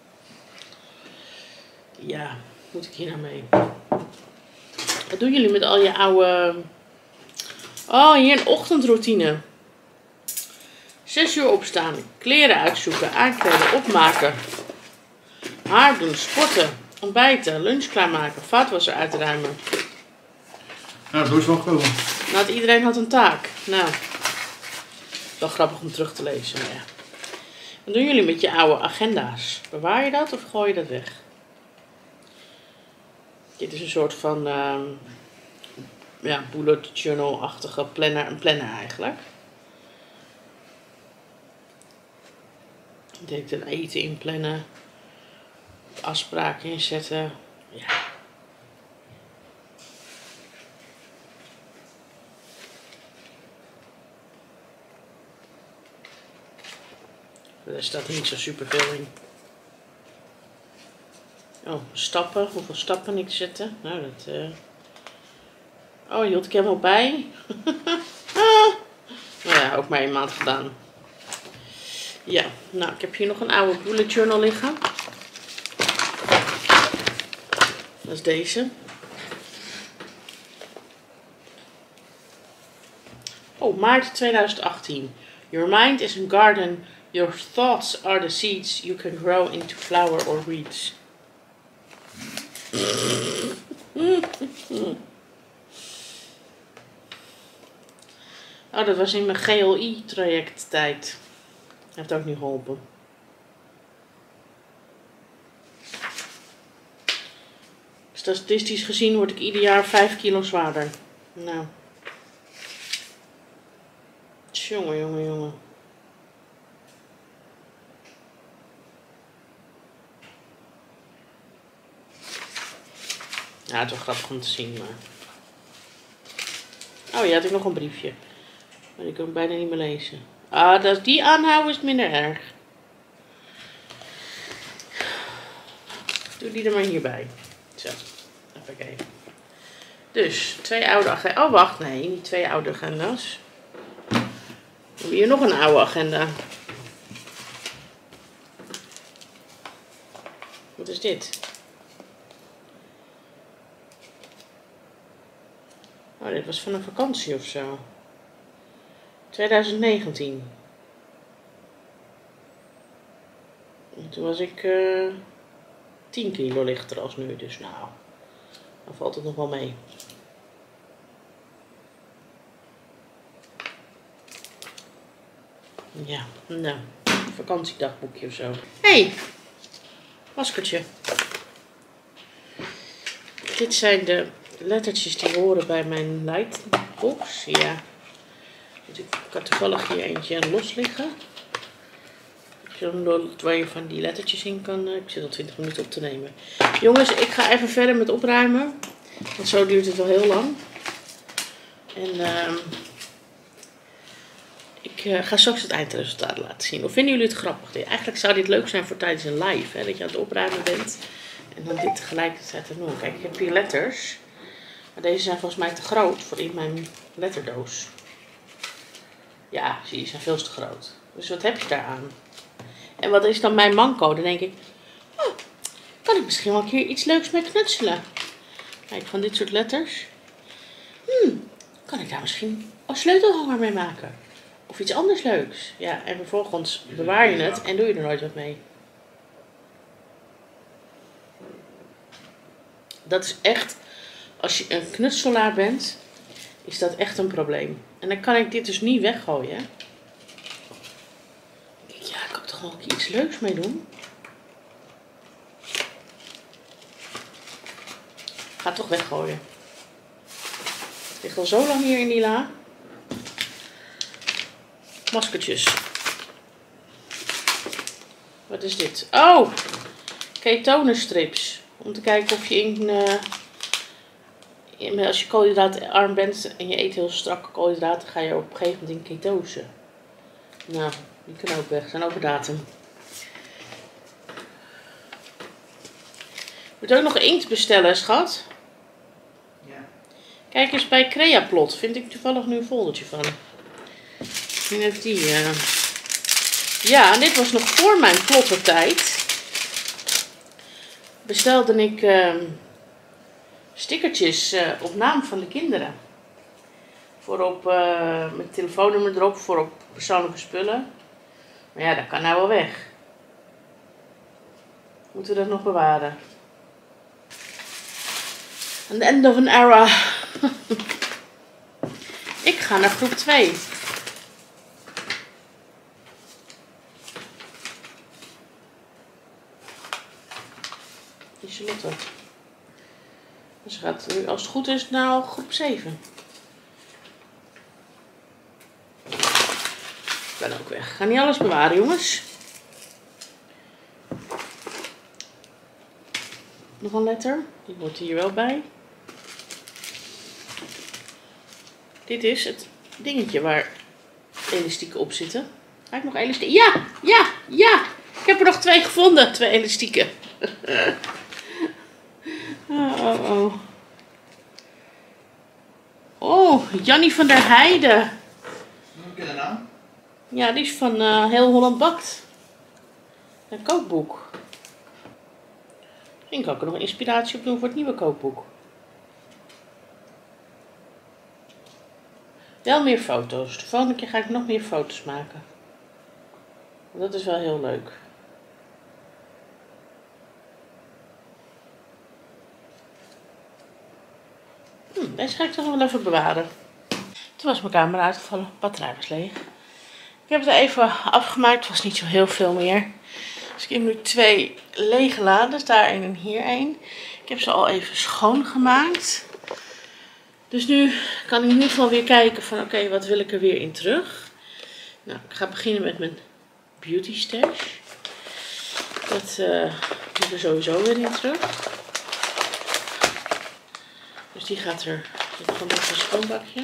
Ja, moet ik hier nou mee? Wat doen jullie met al je oude... Oh, hier een ochtendroutine. Zes uur opstaan, kleren uitzoeken, aankleden, opmaken. Haar doen, sporten, ontbijten, lunch klaarmaken, vaatwasser uitruimen. Nou, zo is het wel gekomen. Nou, iedereen had een taak. Nou, wel grappig om terug te lezen, maar ja. Wat doen jullie met je oude agenda's? Bewaar je dat of gooi je dat weg? Dit is een soort van uh, ja, bullet journal-achtige planner, een planner eigenlijk. Ik denk dan eten inplannen, afspraken inzetten. Ja. Er staat niet zo super veel in. Oh, stappen. Hoeveel stappen ik zette? Nou, dat... Uh... Oh, hield ik helemaal bij. ah. Nou ja, ook maar een maand gedaan. Ja, nou, ik heb hier nog een oude bullet journal liggen. Dat is deze. Oh, maart tweeduizend achttien. Your mind is a garden. Your thoughts are the seeds you can grow into flower or weeds. Oh, dat was in mijn G L I-traject tijd. Heeft ook niet geholpen. Statistisch gezien word ik ieder jaar vijf kilo zwaarder. Nou. Jongen, jongen, jongen. Ja, het is wel grappig om te zien, maar... Oh ja, had ik nog een briefje. Maar die kan ik bijna niet meer lezen. Ah, als die aanhouden is het minder erg. Doe die er maar hierbij. Zo, even kijken. Dus, twee oude agenda's. Oh, wacht, nee, niet twee oude agenda's. We hebben hier nog een oude agenda. Wat is dit? Oh, dit was van een vakantie of zo. twintig negentien. En toen was ik uh, tien kilo lichter als nu, dus nou, dan valt het nog wel mee. Ja, nou, een vakantiedagboekje of zo. Hé, hey, maskertje. Dit zijn de lettertjes die horen bij mijn lightbox. Ja. Ik had toevallig hier eentje los liggen. Waar je van die lettertjes in kan. Ik zit al twintig minuten op te nemen. Jongens, ik ga even verder met opruimen. Want zo duurt het wel heel lang. En uh, ik uh, ga straks het eindresultaat laten zien. Of vinden jullie het grappig? Eigenlijk zou dit leuk zijn voor tijdens een live. Hè? Dat je aan het opruimen bent. En dan dit tegelijkertijd te doen. Kijk, ik heb hier letters. Maar deze zijn volgens mij te groot voor in mijn letterdoos. Ja, zie je, zijn veel te groot. Dus wat heb je daaraan? En wat is dan mijn manco? Dan denk ik, oh, kan ik misschien wel een keer iets leuks mee knutselen? Kijk, van dit soort letters. Hmm, kan ik daar misschien een sleutelhanger mee maken? Of iets anders leuks? Ja, en vervolgens bewaar je het en doe je er nooit wat mee. Dat is echt, als je een knutselaar bent, is dat echt een probleem. En dan kan ik dit dus niet weggooien. Ja, ik kan toch wel een keer iets leuks mee doen. Ik ga het toch weggooien. Het ligt al zo lang hier in die la. Maskertjes. Wat is dit? Oh! Ketonestrips. Om te kijken of je in... Uh, in als je koolhydraatarm bent en je eet heel strakke koolhydraten, ga je op een gegeven moment in ketose. Nou, die kunnen ook weg. Zijn over datum. Ik moet ook nog inkt bestellen, schat. Ja. Kijk eens bij Creaplot. Vind ik toevallig nu een foldertje van. Misschien heeft die... Uh... Ja, en dit was nog voor mijn plottertijd. Bestelde ik uh, stickertjes uh, op naam van de kinderen. Voor op, uh, met telefoonnummer erop, voor op persoonlijke spullen. Maar ja, dat kan nou wel weg. Moeten we dat nog bewaren? An end of an era. Ik ga naar groep twee. Die Charlotte. Ze gaat nu, als het goed is, naar groep zeven. Ik ben ook weg. Ik ga niet alles bewaren, jongens. Nog een letter. Die hoort hier wel bij. Dit is het dingetje waar elastieken op zitten. Ga ik nog elastieken? Ja, ja, ja. Ik heb er nog twee gevonden. Twee elastieken. Oh, oh, oh. Oh, Jannie van der Heijden. Hoe ken je de naam? Ja, die is van uh, Heel Holland Bakt. Een kookboek. Misschien kan ik er nog inspiratie op doen voor het nieuwe kookboek. Wel meer foto's. De volgende keer ga ik nog meer foto's maken. Dat is wel heel leuk. Hm, deze ga ik toch wel even bewaren. Toen was mijn camera uitgevallen. De batterij was leeg. Ik heb het even afgemaakt. Het was niet zo heel veel meer. Dus ik heb nu twee lege lades. Daar een en hier een. Ik heb ze al even schoongemaakt. Dus nu kan ik in ieder geval weer kijken van oké, okay, wat wil ik er weer in terug. Nou, ik ga beginnen met mijn beauty stash. Dat uh, moet er sowieso weer in terug. Dus die gaat er gewoon met een schoonbakje.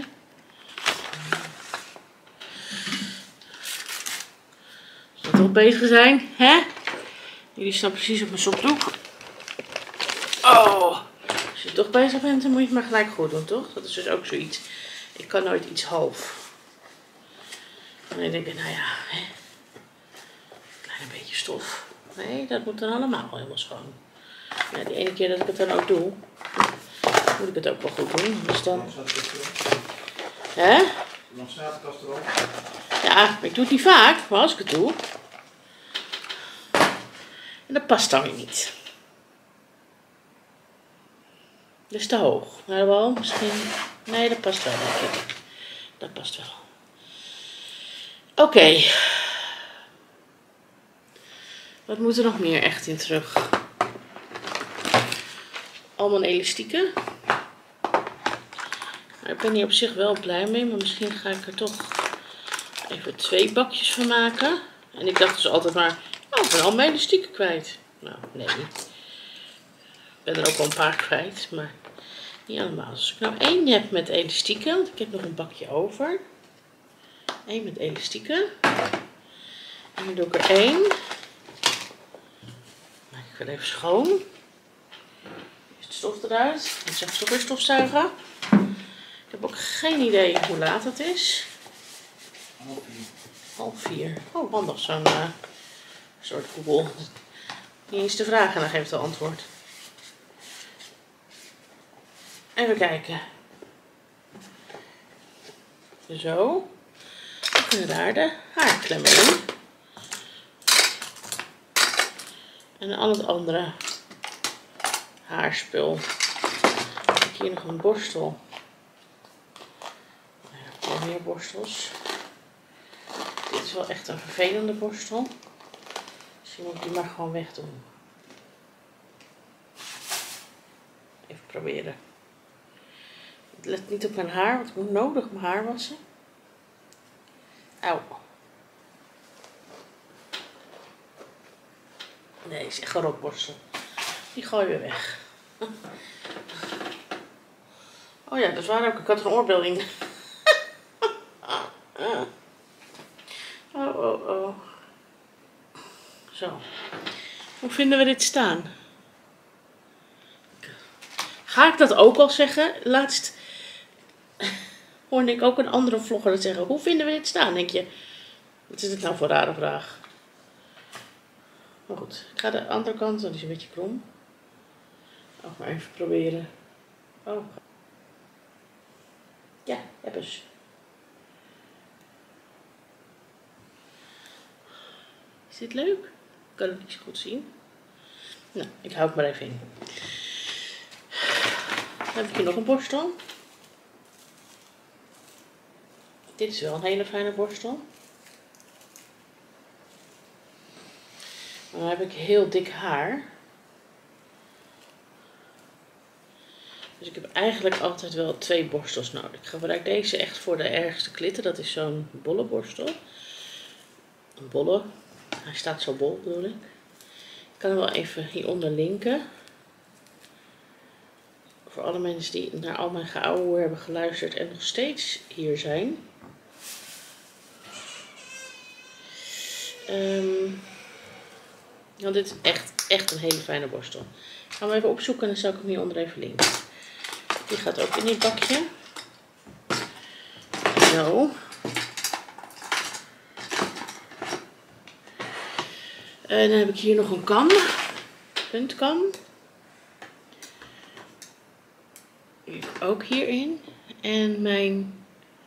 Als we toch bezig zijn, hè? Jullie staan precies op mijn sopdoek. Oh! Als je toch bezig bent, dan moet je het maar gelijk goed doen, toch? Dat is dus ook zoiets. Ik kan nooit iets half. En dan denk ik, nou ja, hè? Klein beetje stof. Nee, dat moet dan allemaal helemaal schoon. Ja, die ene keer dat ik het dan ook doe, moet ik het ook wel goed doen. Dus dan... Hè? Dan staat de kast erop. Ja, maar ik doe het niet vaak, maar als ik het doe. En dat past dan weer niet. Dat is te hoog. Maar wel, misschien... Nee, dat past wel, denk ik. Dat past wel. Oké. Okay. Wat moet er nog meer echt in terug? Allemaal elastieken. Nou, ik ben hier op zich wel blij mee, maar misschien ga ik er toch even twee bakjes van maken. En ik dacht dus altijd maar, oh, ik ben al mijn elastieken kwijt. Nou, nee. Ik ben er ook wel een paar kwijt, maar niet allemaal. Dus als ik nou één heb met elastieken, want ik heb nog een bakje over. Eén met elastieken. En dan doe ik er één. Maak ik wel even schoon. Is het stof eruit. Ik zeg toch weer stofzuigen. Ik heb ook geen idee hoe laat het is. Half vier. Half vier. Oh, handig zo'n uh, soort Google. Niet eens te vragen en dan geeft het antwoord. Even kijken. Zo. Dan kunnen daar de haarklemmen in. En al het andere haarspul. Ik heb hier nog een borstel. Nog meer borstels. Dit is wel echt een vervelende borstel. Misschien moet ik die maar gewoon wegdoen. Even proberen. Het let niet op mijn haar, want ik moet nodig mijn haar wassen. Auw. Nee, is echt een rotborstel. Die gooi je weer weg. Oh ja, dat is waar ook. Ik had er een oorbel in. Oh, oh, oh. Zo. Hoe vinden we dit staan? Ga ik dat ook al zeggen? Laatst hoorde ik ook een andere vlogger dat zeggen. Hoe vinden we dit staan? Denk je, wat is dit nou voor een rare vraag? Maar goed, ik ga de andere kant, dat is een beetje krom. Ook maar even proberen. Oh. Ja, heb eens. Is dit leuk? Ik kan het niet zo goed zien. Nou, ik hou het maar even in. Dan heb ik hier nog een borstel. Dit is wel een hele fijne borstel. Maar dan heb ik heel dik haar. Dus ik heb eigenlijk altijd wel twee borstels nodig. Ik gebruik deze echt voor de ergste klitten. Dat is zo'n bolle borstel. Een bolle. Hij staat zo bol, bedoel ik. Ik kan hem wel even hieronder linken. Voor alle mensen die naar al mijn geouwe hebben geluisterd en nog steeds hier zijn. Um, want dit is echt Echt een hele fijne borstel. Ik ga hem even opzoeken en dan zal ik hem hieronder even linken. Die gaat ook in dit bakje. Zo. En dan heb ik hier nog een kam. Puntkam. Ook hierin. En mijn...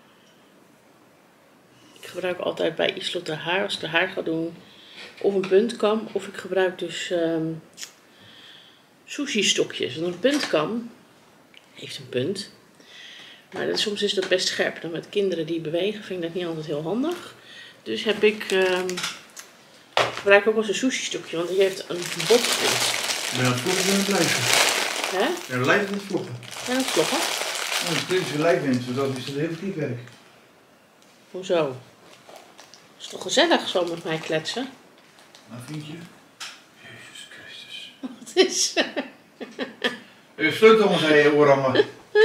Ik gebruik altijd bij Islot haar haar, als ik de haar ga doen, of een puntkam. Of ik gebruik dus um, sushi stokjes. Want een puntkam heeft een punt. Maar dat, soms is dat best scherp. Dan met kinderen die bewegen vind ik dat niet altijd heel handig. Dus heb ik... Um, gebruik ik ook wel eens een sushi stokje, want die heeft een botpunt. Ben je aan het vloggen en het blijven? Hè? Ja, lijf met vloggen. En het vloggen? Oh, het kritische lijf bent, zodat is het heel klikwerk. Hoezo? Het is toch gezellig zo met mij kletsen? Nou, vind je? Jezus Christus. Wat is? Je sleutel om zijn oorrammen.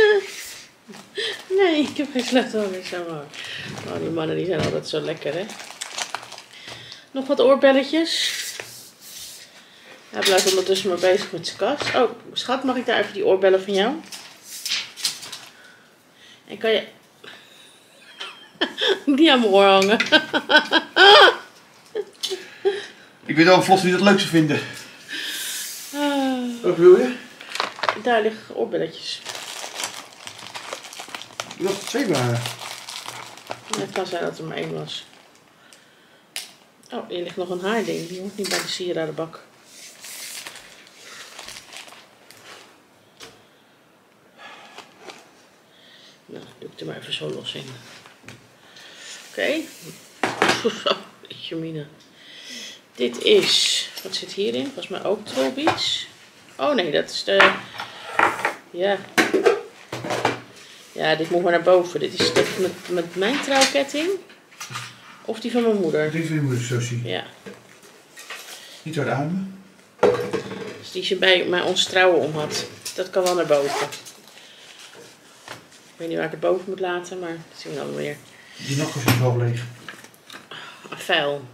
Nee, ik heb geen sleutel meer zo maar. Oh, die mannen die zijn altijd zo lekker, hè? Nog wat oorbelletjes. Hij blijft ondertussen maar bezig met zijn kast. Oh, schat, mag ik daar even die oorbellen van jou? En kan je... die aan mijn oor hangen. Ik weet al vlot wie dat leuk zou vinden. Uh, Wat wil je? daar liggen oorbelletjes. Ik dacht dat het twee waren. Het kan zijn dat er maar één was. Oh, hier ligt nog een haarding. Die hoort niet bij de sieradenbak. Nou, doe ik er maar even zo los in. Oké. Okay. Jemine. Dit is... Wat zit hierin? Volgens mij ook Trollbeats. Oh nee, dat is de... Ja. Ja, dit moet maar naar boven. Dit is dat met, met mijn trouwketting. Of die van mijn moeder. Die van je moeder, zo zie. Ja. Niet hard ademen. Dus die ze bij mij ons trouwen om had. Dat kan wel naar boven. Ik weet niet waar ik het boven moet laten, maar dat zien we dan weer. Die nog is wel leeg. Een vuil.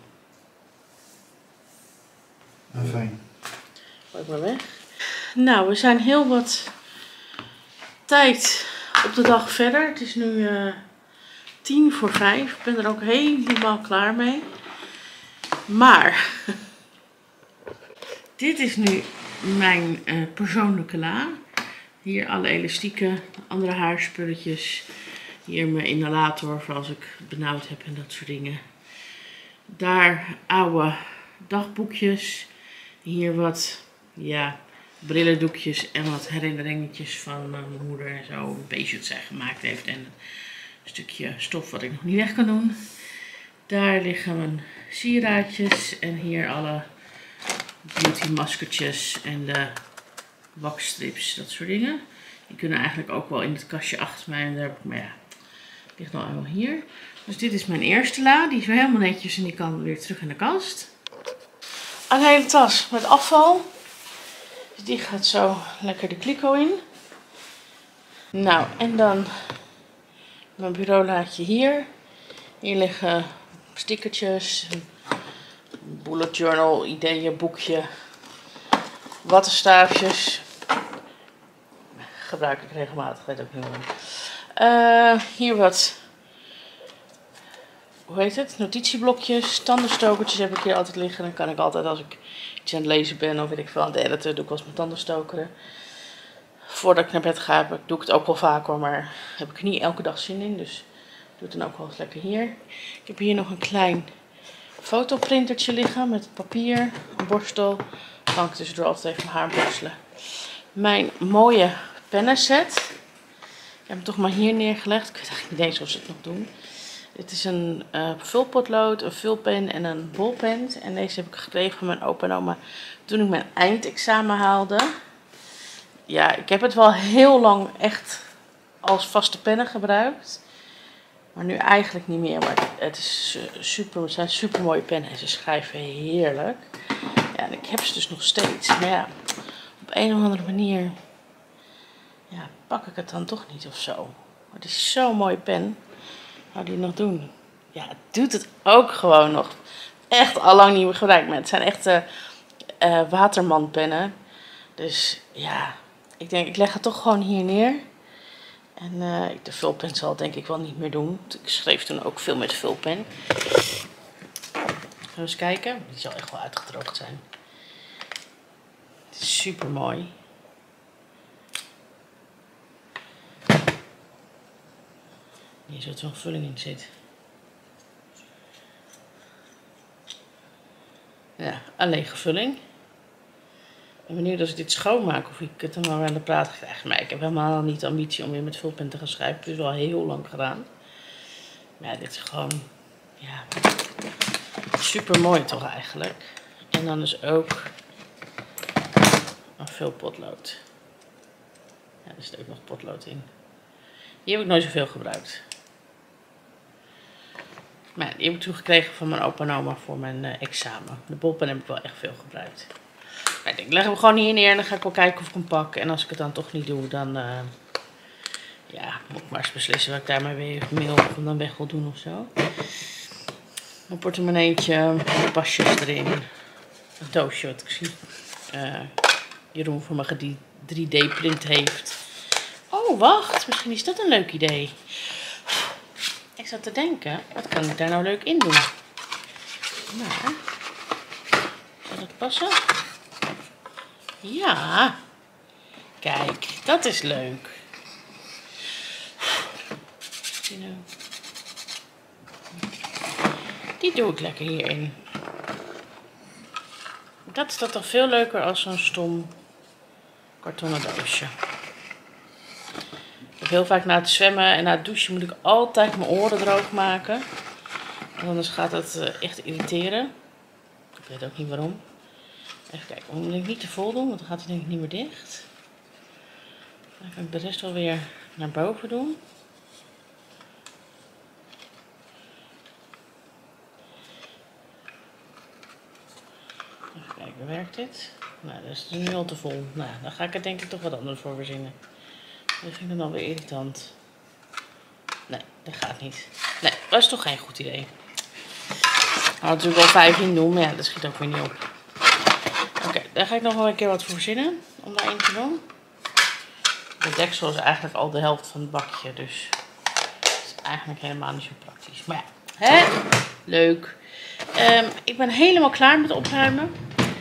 Ah, fijn. Gooi ik maar weg. Nou, we zijn heel wat tijd op de dag verder. Het is nu uh, tien voor vijf. Ik ben er ook helemaal klaar mee. Maar dit is nu mijn uh, persoonlijke la. Hier alle elastieken, andere haarspulletjes. Hier mijn inhalator voor als ik benauwd heb en dat soort dingen. Daar oude dagboekjes. Hier wat, ja, brillendoekjes en wat herinneringetjes van mijn moeder en zo. Een beetje wat zij gemaakt heeft en een stukje stof wat ik nog niet weg kan doen. Daar liggen mijn sieraadjes en hier alle beauty maskertjes en de waxstrips, dat soort dingen. Die kunnen eigenlijk ook wel in het kastje achter mij. En daar heb ik, maar ja, ligt nou helemaal hier. Dus dit is mijn eerste la. Die is weer helemaal netjes en die kan weer terug in de kast. Een hele tas met afval. Dus die gaat zo lekker de kliko in. Nou, en dan mijn bureaulaadje hier. Hier liggen stickertjes, een bullet journal, ideeën, boekje, wattenstaafjes. Gebruik ik regelmatig, weet ook niet meer. Uh, hier wat, hoe heet het, notitieblokjes, tandenstokertjes heb ik hier altijd liggen. Dan kan ik altijd als ik iets aan het lezen ben of weet ik veel aan het editen, doe ik wel eens mijn tandenstokeren. Voordat ik naar bed ga, doe ik het ook wel vaak hoor, maar heb ik er niet elke dag zin in. Dus doe het dan ook wel eens lekker hier. Ik heb hier nog een klein fotoprintertje liggen met papier, een borstel. Dan kan ik tussendoor altijd even mijn haar borstelen. Mijn mooie pennenset. Ik heb hem toch maar hier neergelegd. Ik weet eigenlijk niet eens of ze het nog doen. Dit is een uh, vulpotlood, een vulpen en een bolpen. En deze heb ik gekregen van mijn opa en oma toen ik mijn eindexamen haalde. Ja, ik heb het wel heel lang echt als vaste pennen gebruikt. Maar nu eigenlijk niet meer. Maar het, is super, het zijn super mooie pennen en ze schrijven heerlijk. Ja, en ik heb ze dus nog steeds. Maar ja, op een of andere manier ja, pak ik het dan toch niet of zo. Maar het is zo'n mooie pen. Zou die nog doen? Ja, het doet het ook gewoon nog. Echt al lang niet meer gebruikt. Maar het zijn echt uh, uh, watermandpennen. Dus ja, ik denk ik leg het toch gewoon hier neer. En uh, de vulpen zal het denk ik wel niet meer doen. Ik schreef toen ook veel met vulpen. Gaan we eens kijken. Die zal echt wel uitgedroogd zijn. Het is super mooi. Hier zit wel een vulling in zit. Ja, een lege vulling. Ik ben benieuwd als ik dit schoonmaak of ik het dan maar aan de praat krijg. Maar ik heb helemaal niet de ambitie om weer met vulpen te gaan schrijven. Het is wel heel lang gedaan. Maar ja, dit is gewoon, ja, super mooi toch eigenlijk. En dan is ook een veel potlood. Ja, er zit ook nog potlood in. Die heb ik nooit zoveel gebruikt. Maar die heb ik toen gekregen van mijn opa en oma voor mijn uh, examen. De bolpen heb ik wel echt veel gebruikt. Maar ik denk, leg hem gewoon hier neer en dan ga ik wel kijken of ik hem pak. En als ik het dan toch niet doe, dan uh, ja, moet ik maar eens beslissen wat ik daarmee weer mail of hem dan weg wil doen of zo. Een portemonneetje, pasjes erin. Een doosje wat ik zie. Uh, Jeroen voor me drie D print heeft. Oh, wacht. Misschien is dat een leuk idee. Ik zat te denken, wat kan ik daar nou leuk in doen? Nou, zou dat passen? Ja. Kijk, dat is leuk. Die doe ik lekker hierin. Dat is dat toch veel leuker als zo'n stom kartonnen doosje. Ik heb heel vaak na het zwemmen en na het douchen moet ik altijd mijn oren droog maken. Want anders gaat het uh, echt irriteren. Ik weet ook niet waarom. Even kijken, ik moet ik niet te vol doen, want dan gaat het denk ik niet meer dicht. Dan kan ik de rest wel weer naar boven doen. Even kijken, werkt dit? Nou, dat is nu al te vol. Nou, dan ga ik er denk ik toch wat anders voor verzinnen. Dat vind ik dan wel weer irritant. Nee, dat gaat niet. Nee, dat is toch geen goed idee. Ik had natuurlijk wel vijf in doen, maar ja, dat schiet ook weer niet op. Oké, okay, daar ga ik nog wel een keer wat voor verzinnen om daarin te doen. De deksel is eigenlijk al de helft van het bakje, dus het is eigenlijk helemaal niet zo praktisch. Maar ja, hè? Leuk. Um, ik ben helemaal klaar met opruimen.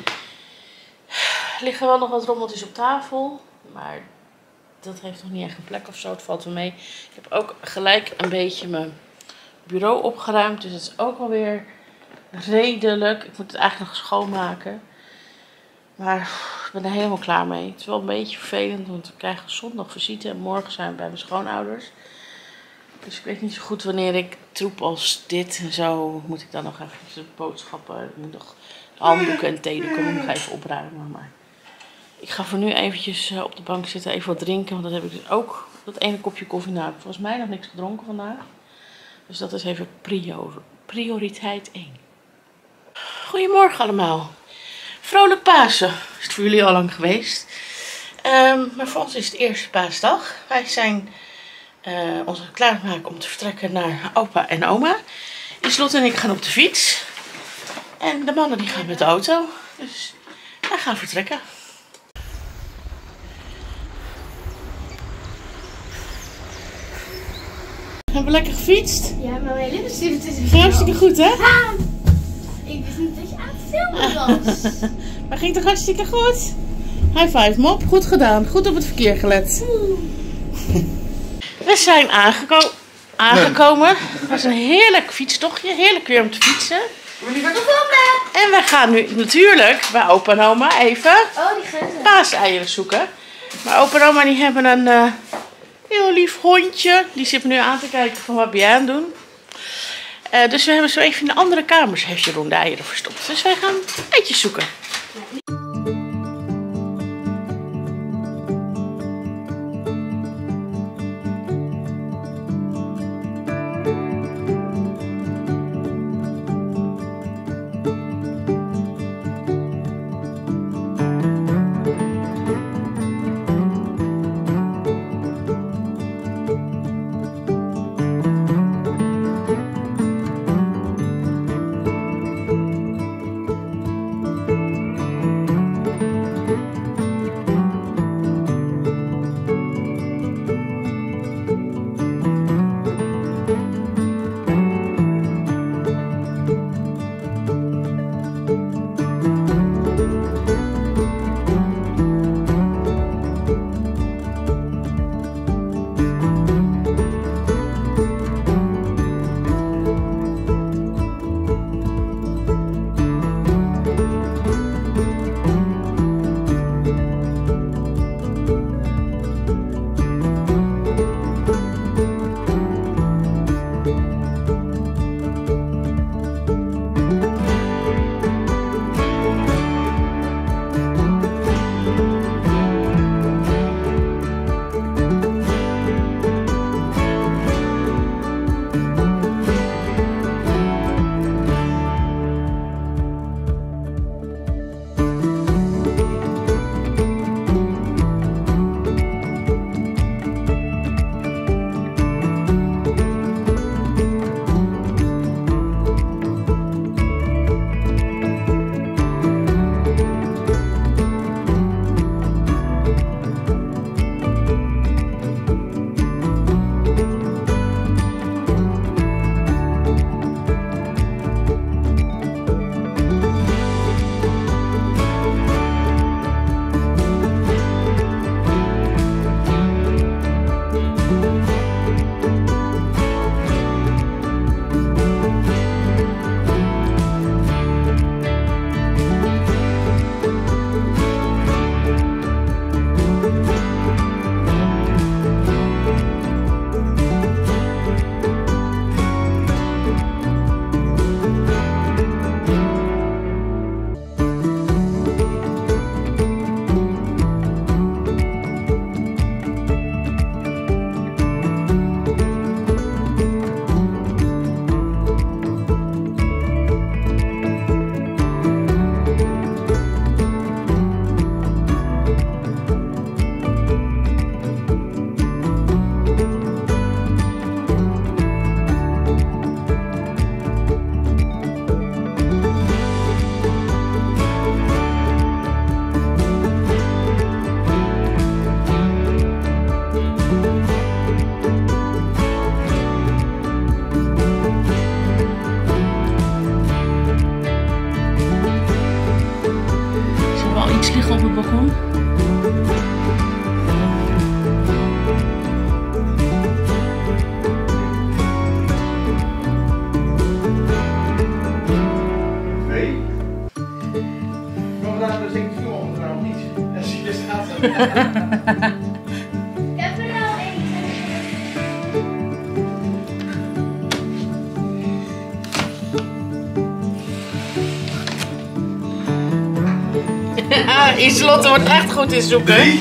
Er liggen wel nog wat rommeltjes op tafel, maar dat heeft nog niet echt een plek of zo. Het valt wel mee. Ik heb ook gelijk een beetje mijn bureau opgeruimd, dus het is ook alweer redelijk. Ik moet het eigenlijk nog schoonmaken. Maar ik ben er helemaal klaar mee. Het is wel een beetje vervelend, want we krijgen zondag visite en morgen zijn we bij mijn schoonouders. Dus ik weet niet zo goed wanneer ik troep als dit en zo, moet ik dan nog even de boodschappen, ik moet nog handdoeken en theedoeken nog even opruimen. Maar ik ga voor nu eventjes op de bank zitten, even wat drinken, want dat heb ik dus ook, dat ene kopje koffie. Nou, ik heb volgens mij nog niks gedronken vandaag. Dus dat is even prior, prioriteit één. Goedemorgen allemaal. Vrolijk Pasen. Is het voor jullie al lang geweest. Um, maar voor ons is het eerste paasdag. Wij zijn uh, ons klaar aan het maken om te vertrekken naar opa en oma. Islot en ik gaan op de fiets. En de mannen die gaan met de auto. Dus wij gaan vertrekken. Hebben we lekker gefietst? Ja, maar mijn lippenstift is er. Hartstikke goed, hè? Ah, ik wist niet dat je aan het filmen was. Maar ging toch hartstikke goed? High five, mop. Goed gedaan. Goed op het verkeer gelet. We zijn aangeko aangekomen. Het was een heerlijk fietstochtje. Heerlijk weer om te fietsen. En we gaan nu natuurlijk bij opa en oma even oh, die paaseieren zoeken. Maar opa en oma die hebben een uh, heel lief hondje. Die zit me nu aan te kijken van wat ben jij aan het doen. Uh, dus we hebben zo even in de andere kamers heeft Jeroen de eieren verstopt. Dus wij gaan eitjes zoeken. heb er nou één. Islotte wordt echt goed in zoeken. Drie.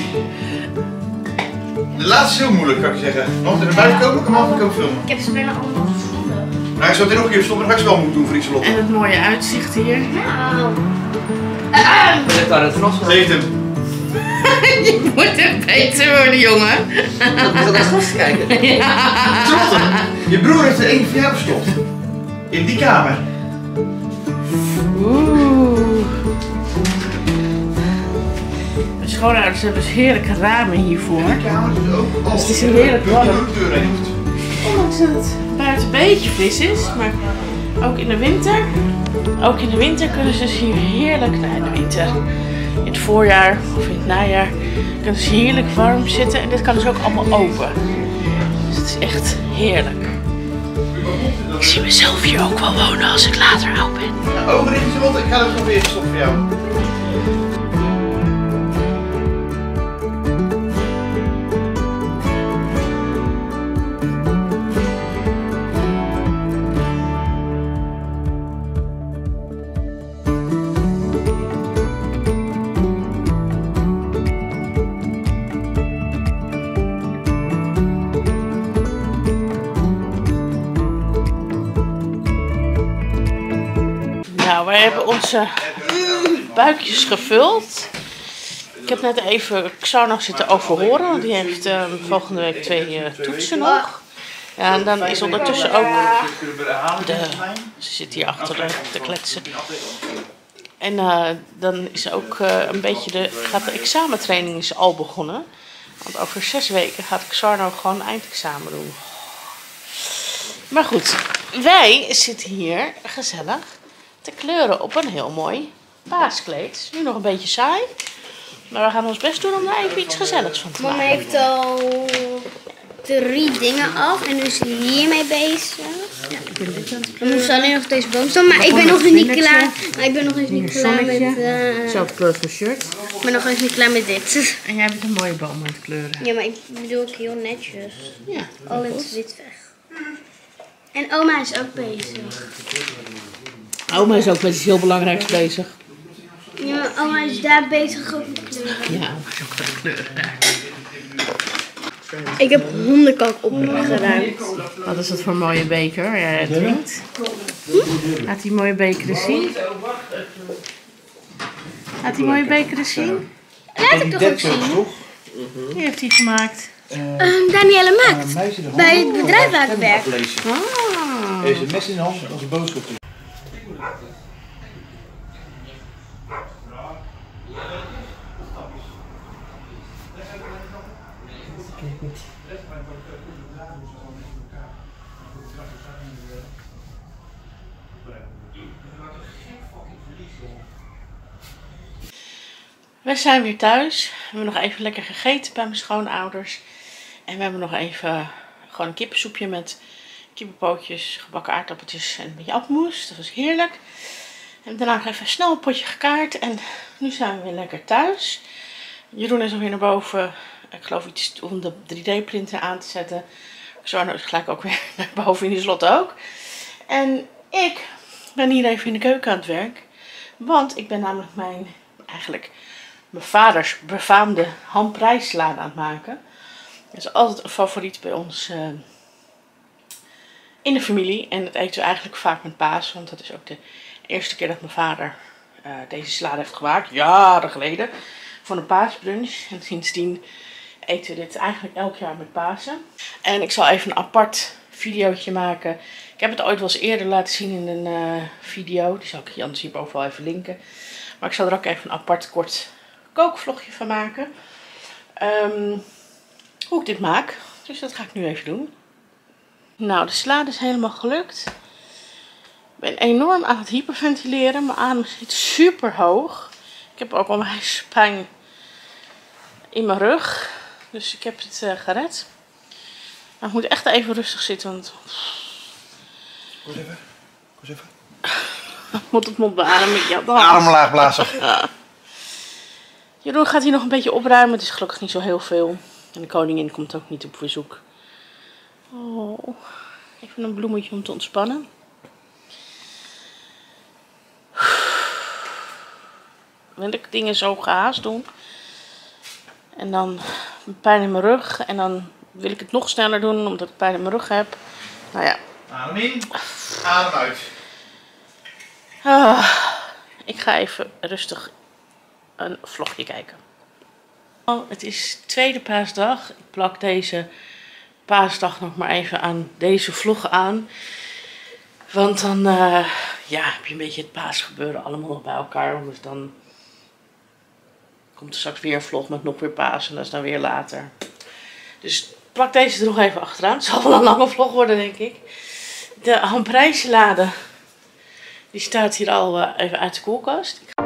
De laatste is heel moeilijk, kan ik zeggen. Mag er naar buiten komen, kan mag ik ook filmen. Ik heb ze bijna allemaal gevonden. Nou, ik zou het er ook even stoppen, dan ga ik ze wel moeten doen voor Islotte. En het mooie uitzicht hier. Nou. Je hebt daar het gras Ze heeft hem. Je moet er beter worden, jongen. Ik moet ook naar het gras kijken. Islotte, je broer heeft er één van jou gestopt. In die kamer. Oeh. De schoonouders hebben dus heerlijke ramen hiervoor. Die kamer is ook. Oh, Dus het is heerlijk warm. de deur heeft. Ondanks dat het buiten een beetje fris is, maar ook in de winter. Ook in de winter kunnen ze dus hier heerlijk, nou in de winter, in het voorjaar of in het najaar, kunnen ze heerlijk warm zitten. En dit kan dus ook allemaal open. Dus het is echt heerlijk. Ik zie mezelf hier ook wel wonen als ik later oud ben. Nou, ogen dicht, Islotte, ik ga er nog weer stoppen voor jou. Nou, wij hebben onze buikjes gevuld. Ik heb net even Xarno zitten overhoren, want die heeft uh, volgende week twee uh, toetsen nog. Ja, en dan is ondertussen ook de... Ze zit hier achter de, te kletsen. En uh, dan is ook uh, een beetje de... Gaat de examentraining is al begonnen. Want over zes weken gaat Xarno gewoon eindexamen doen. Maar goed, wij zitten hier gezellig te kleuren op een heel mooi paaskleed. Nu nog een beetje saai. Maar we gaan ons best doen om er even iets gezelligs van te Mama maken. heeft al drie dingen af en nu is hij hiermee bezig. Ja, ik ben dit aan het We kleuren. moesten alleen nog deze boom staan, maar ik ben nog niet klaar. Maar ik ben nog eens niet Hier, klaar met. zonnetje. eh, Hetzelfde kleur voor shirt. ik ben nog eens niet klaar met dit. En jij bent een mooie boom aan het kleuren. Ja, maar ik bedoel ook heel netjes. Ja. Al in het wit weg. En oma is ook bezig. Oma is ook met iets heel belangrijks bezig. Ja, maar oma is daar bezig ook met kleuren. Ja, oma is ook met kleuren daar. Ik heb hondenkalk opgeruimd. Wat is dat voor een mooie beker waar jij het drinkt? Laat die mooie beker eens zien. Laat die mooie beker eens zien. Laat ik toch ook zien. Wie heeft die gemaakt? Um, Danielle maakt. Bij het bedrijf waar ik werk. Ah. Deze mes in de hand, onze boodschap. We zijn weer thuis. We hebben nog even lekker gegeten bij mijn schoonouders. En we hebben nog even gewoon een kippensoepje met kippenpootjes, gebakken aardappeltjes en een beetje appelmoes. Dat was heerlijk. En daarna nog even snel een potje gekaart. En nu zijn we weer lekker thuis. Jeroen is alweer naar boven. Ik geloof iets om de drie D printer aan te zetten. Xarno is gelijk ook weer naar boven in die slot ook. En ik ben hier even in de keuken aan het werk. Want ik ben namelijk mijn, eigenlijk mijn vaders befaamde hamrijssalade aan het maken. Dat is altijd een favoriet bij ons uh, in de familie. En dat eten we eigenlijk vaak met paas. Want dat is ook de eerste keer dat mijn vader uh, deze salade heeft gemaakt. Jaren geleden. Voor een paasbrunch. En sindsdien eten we dit eigenlijk elk jaar met Pasen. En ik zal even een apart videootje maken. Ik heb het ooit wel eens eerder laten zien in een uh, video. Die zal ik hier anders hierboven wel even linken. Maar ik zal er ook even een apart kort kookvlogje van maken. Um, hoe ik dit maak. Dus dat ga ik nu even doen. Nou, de salade is helemaal gelukt. Ik ben enorm aan het hyperventileren. Mijn adem zit super hoog. Ik heb ook onwijs pijn in mijn rug. Dus ik heb het uh, gered. Maar ik moet echt even rustig zitten. Want Kom eens even. Kom eens even. mond op mond beademen. Ja, dan. Ademlaag blazen. Ja. Jeroen gaat hier nog een beetje opruimen. Het is gelukkig niet zo heel veel. En de koningin komt ook niet op bezoek. Oh, even een bloemetje om te ontspannen. Wil ik dingen zo gehaast doen. En dan pijn in mijn rug. En dan wil ik het nog sneller doen omdat ik pijn in mijn rug heb. Nou ja. Adem in, adem uit. Ah, ik ga even rustig een vlogje kijken. Oh, het is tweede paasdag. Ik plak deze paasdag nog maar even aan deze vlog aan. Want dan uh, ja, heb je een beetje het paasgebeuren allemaal nog bij elkaar. Dus dan komt er straks weer een vlog met nog weer paas. En dat is dan weer later. Dus plak deze er nog even achteraan. Het zal wel een lange vlog worden, denk ik. De hamperijslade. Die staat hier al uh, even uit de koelkast. Ik